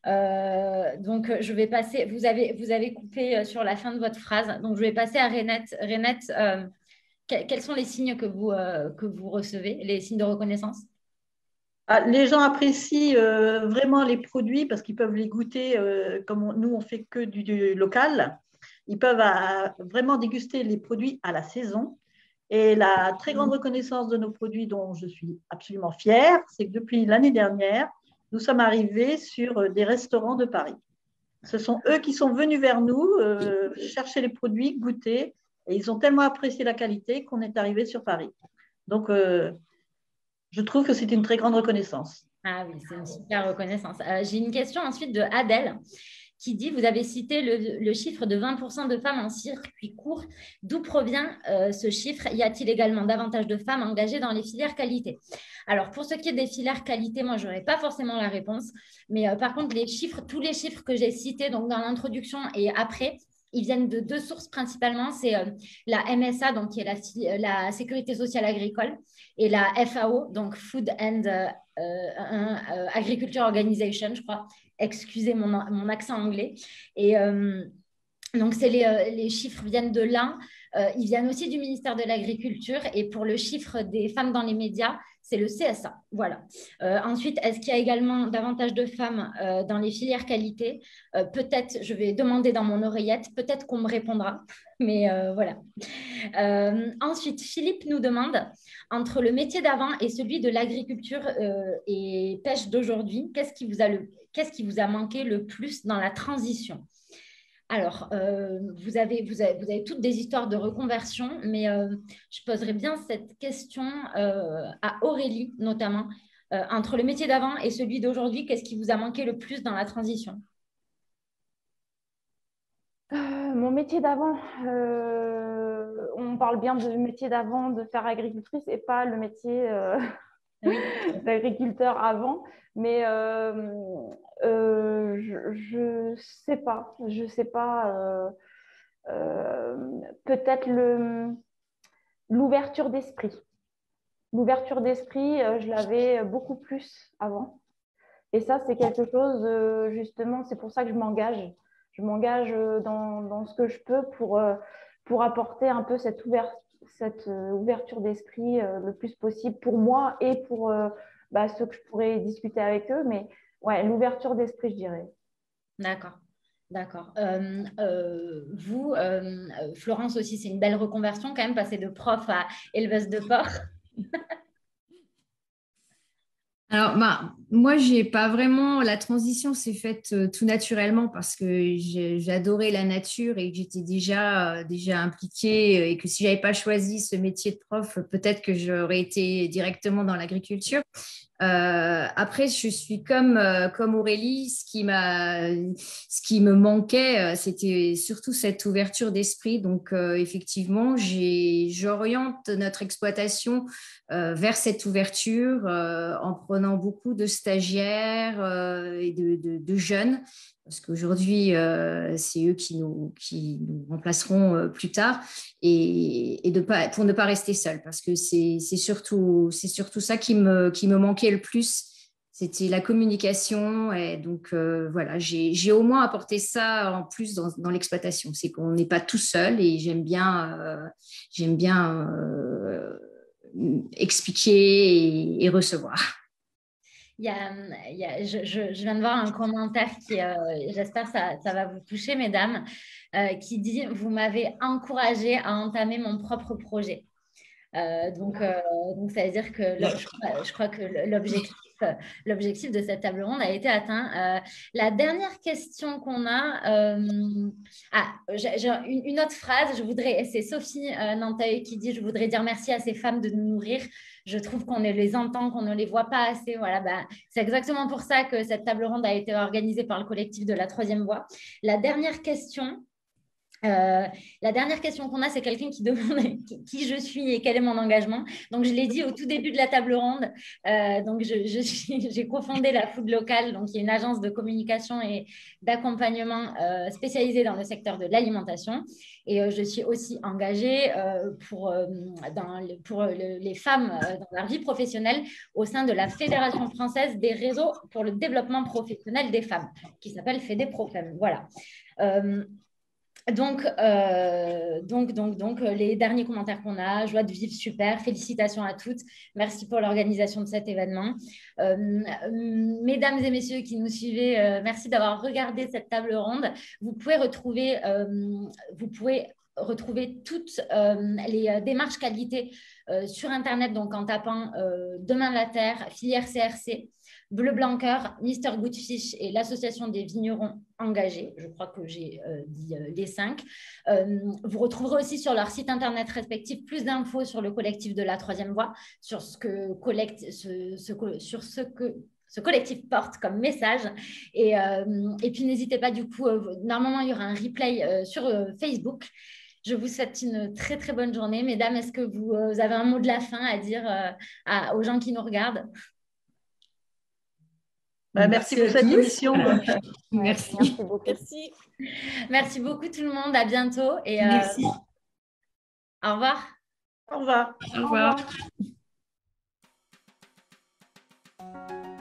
Euh, donc, je vais passer. Vous avez, vous avez coupé sur la fin de votre phrase. Donc, je vais passer à Renette. Renette, euh, que- quels sont les signes que vous, euh, que vous recevez, les signes de reconnaissance? Ah, les gens apprécient euh, vraiment les produits parce qu'ils peuvent les goûter, euh, comme on- nous, on fait que du, du local. Ils peuvent ah, vraiment déguster les produits à la saison. Et la très grande reconnaissance de nos produits, dont je suis absolument fière, c'est que depuis l'année dernière, nous sommes arrivés sur des restaurants de Paris. Ce sont eux qui sont venus vers nous, euh, chercher les produits, goûter, et ils ont tellement apprécié la qualité qu'on est arrivé sur Paris. Donc, euh, je trouve que c'est une très grande reconnaissance. Ah oui, c'est une super reconnaissance. Euh, j'ai une question ensuite de Adèle qui dit, vous avez cité le, le chiffre de vingt pour cent de femmes en circuit court. D'où provient euh, ce chiffre? Y a-t-il également davantage de femmes engagées dans les filières qualité? Alors, pour ce qui est des filières qualité, moi, je n'aurais pas forcément la réponse. Mais euh, par contre, les chiffres, tous les chiffres que j'ai cités donc dans l'introduction et après, ils viennent de deux sources principalement. C'est euh, la M S A, donc qui est la, la Sécurité sociale agricole, et la F A O, donc Food and euh, euh, Agriculture Organization, je crois. Excusez mon, mon accent anglais. Et euh, donc, c'est les, euh, les chiffres viennent de là. Euh, ils viennent aussi du ministère de l'Agriculture. Et pour le chiffre des femmes dans les médias, c'est le C S A. Voilà. Euh, ensuite, est-ce qu'il y a également davantage de femmes euh, dans les filières qualité? euh, Peut-être, je vais demander dans mon oreillette, peut-être qu'on me répondra. Mais euh, voilà. Euh, ensuite, Philippe nous demande, entre le métier d'avant et celui de l'agriculture euh, et pêche d'aujourd'hui, qu'est-ce qui vous a le, qu'est-ce qui vous a manqué le plus dans la transition? Alors, euh, vous, avez, vous, avez, vous avez toutes des histoires de reconversion, mais euh, je poserais bien cette question euh, à Aurélie, notamment. Euh, entre le métier d'avant et celui d'aujourd'hui, qu'est-ce qui vous a manqué le plus dans la transition? Euh, mon métier d'avant, euh, on parle bien du métier d'avant de faire agricultrice et pas le métier euh, Oui. d'agriculteur avant. Mais euh, euh, je ne sais pas. Je sais pas. Euh, euh, peut-être le, l'ouverture d'esprit. L'ouverture d'esprit, euh, je l'avais beaucoup plus avant. Et ça, c'est quelque chose, euh, justement, c'est pour ça que je m'engage. Je m'engage euh, dans, dans ce que je peux pour, euh, pour apporter un peu cette, ouvert, cette euh, ouverture d'esprit euh, le plus possible pour moi et pour euh, bah, ceux que je pourrais discuter avec eux. Mais ouais, l'ouverture d'esprit, je dirais. D'accord. D'accord. Euh, euh, vous, euh, Florence aussi, c'est une belle reconversion quand même, passer de prof à éleveuse de porc. Alors, bah, moi, j'ai pas vraiment. La transition s'est faite euh, tout naturellement parce que j'ai- j'adorais la nature et que j'étais déjà, euh, déjà impliquée euh, et que si j'avais pas choisi ce métier de prof, peut-être que j'aurais été directement dans l'agriculture. Euh, après, je suis comme, euh, comme Aurélie, ce qui m'a, ce qui me manquait, euh, c'était surtout cette ouverture d'esprit. Donc, euh, effectivement, j'ai, j'oriente notre exploitation euh, vers cette ouverture euh, en prenant beaucoup de stagiaires euh, et de, de, de jeunes, parce qu'aujourd'hui, euh, c'est eux qui nous, qui nous remplaceront euh, plus tard, et, et de pas, pour ne pas rester seul, parce que c'est, c'est, surtout, c'est surtout ça qui me, qui me manquait le plus. C'était la communication. Et donc, euh, voilà, j'ai, j'ai au moins apporté ça en plus dans, dans l'exploitation. C'est qu'on n'est pas tout seul et j'aime bien, euh, j'aime bien euh, expliquer et, et recevoir. Il y a, il y a, je, je, je viens de voir un commentaire qui, euh, j'espère que ça, ça va vous toucher, mesdames, euh, qui dit « Vous m'avez encouragée à entamer mon propre projet ». Euh, donc, euh, donc, ça veut dire que le, je, crois, je crois que l'objectif, l'objectif de cette table ronde a été atteint. Euh, la dernière question qu'on a, euh, ah, j'ai une, une autre phrase, je voudrais, c'est Sophie euh, Nanteuil qui dit « Je voudrais dire merci à ces femmes de nous nourrir. Je trouve qu'on ne les entend, qu'on ne les voit pas assez. » Voilà, bah, c'est exactement pour ça que cette table ronde a été organisée par le collectif de la Troisième Voie. La dernière question, Euh, la dernière question qu'on a, c'est quelqu'un qui demande qui, qui je suis et quel est mon engagement. Donc, je l'ai dit au tout début de la table ronde. Euh, donc, je, je suis, j'ai cofondé la Food Local, donc, qui est une agence de communication et d'accompagnement euh, spécialisée dans le secteur de l'alimentation. Et euh, je suis aussi engagée euh, pour, euh, dans le, pour le, les femmes euh, dans leur vie professionnelle au sein de la Fédération française des réseaux pour le développement professionnel des femmes, qui s'appelle FEDEPROFEM. Voilà. Euh, Donc, euh, donc, donc, donc, les derniers commentaires qu'on a, joie de vivre, super, félicitations à toutes, merci pour l'organisation de cet événement. Euh, mesdames et messieurs qui nous suivez, euh, merci d'avoir regardé cette table ronde. Vous pouvez retrouver, euh, vous pouvez retrouver toutes euh, les démarches qualité euh, sur Internet, donc en tapant euh, Demain la Terre, filière C R C, Bleu Blanc Cœur, Mister Goodfish et l'Association des vignerons engagés. Je crois que j'ai euh, dit euh, les cinq. Euh, vous retrouverez aussi sur leur site internet respectif plus d'infos sur le collectif de la Troisième Voie, sur ce que, collecte, ce, ce, sur ce que ce collectif porte comme message. Et, euh, et puis, n'hésitez pas, du coup, euh, normalement, il y aura un replay euh, sur euh, Facebook. Je vous souhaite une très, très bonne journée. Mesdames, est-ce que vous, euh, vous avez un mot de la fin à dire euh, à, aux gens qui nous regardent? Bah, merci, merci pour cette tous. émission. Merci. Merci beaucoup. Merci. Merci beaucoup tout le monde. À bientôt. Et, euh, merci. Au revoir. Au revoir. Au revoir. Au revoir.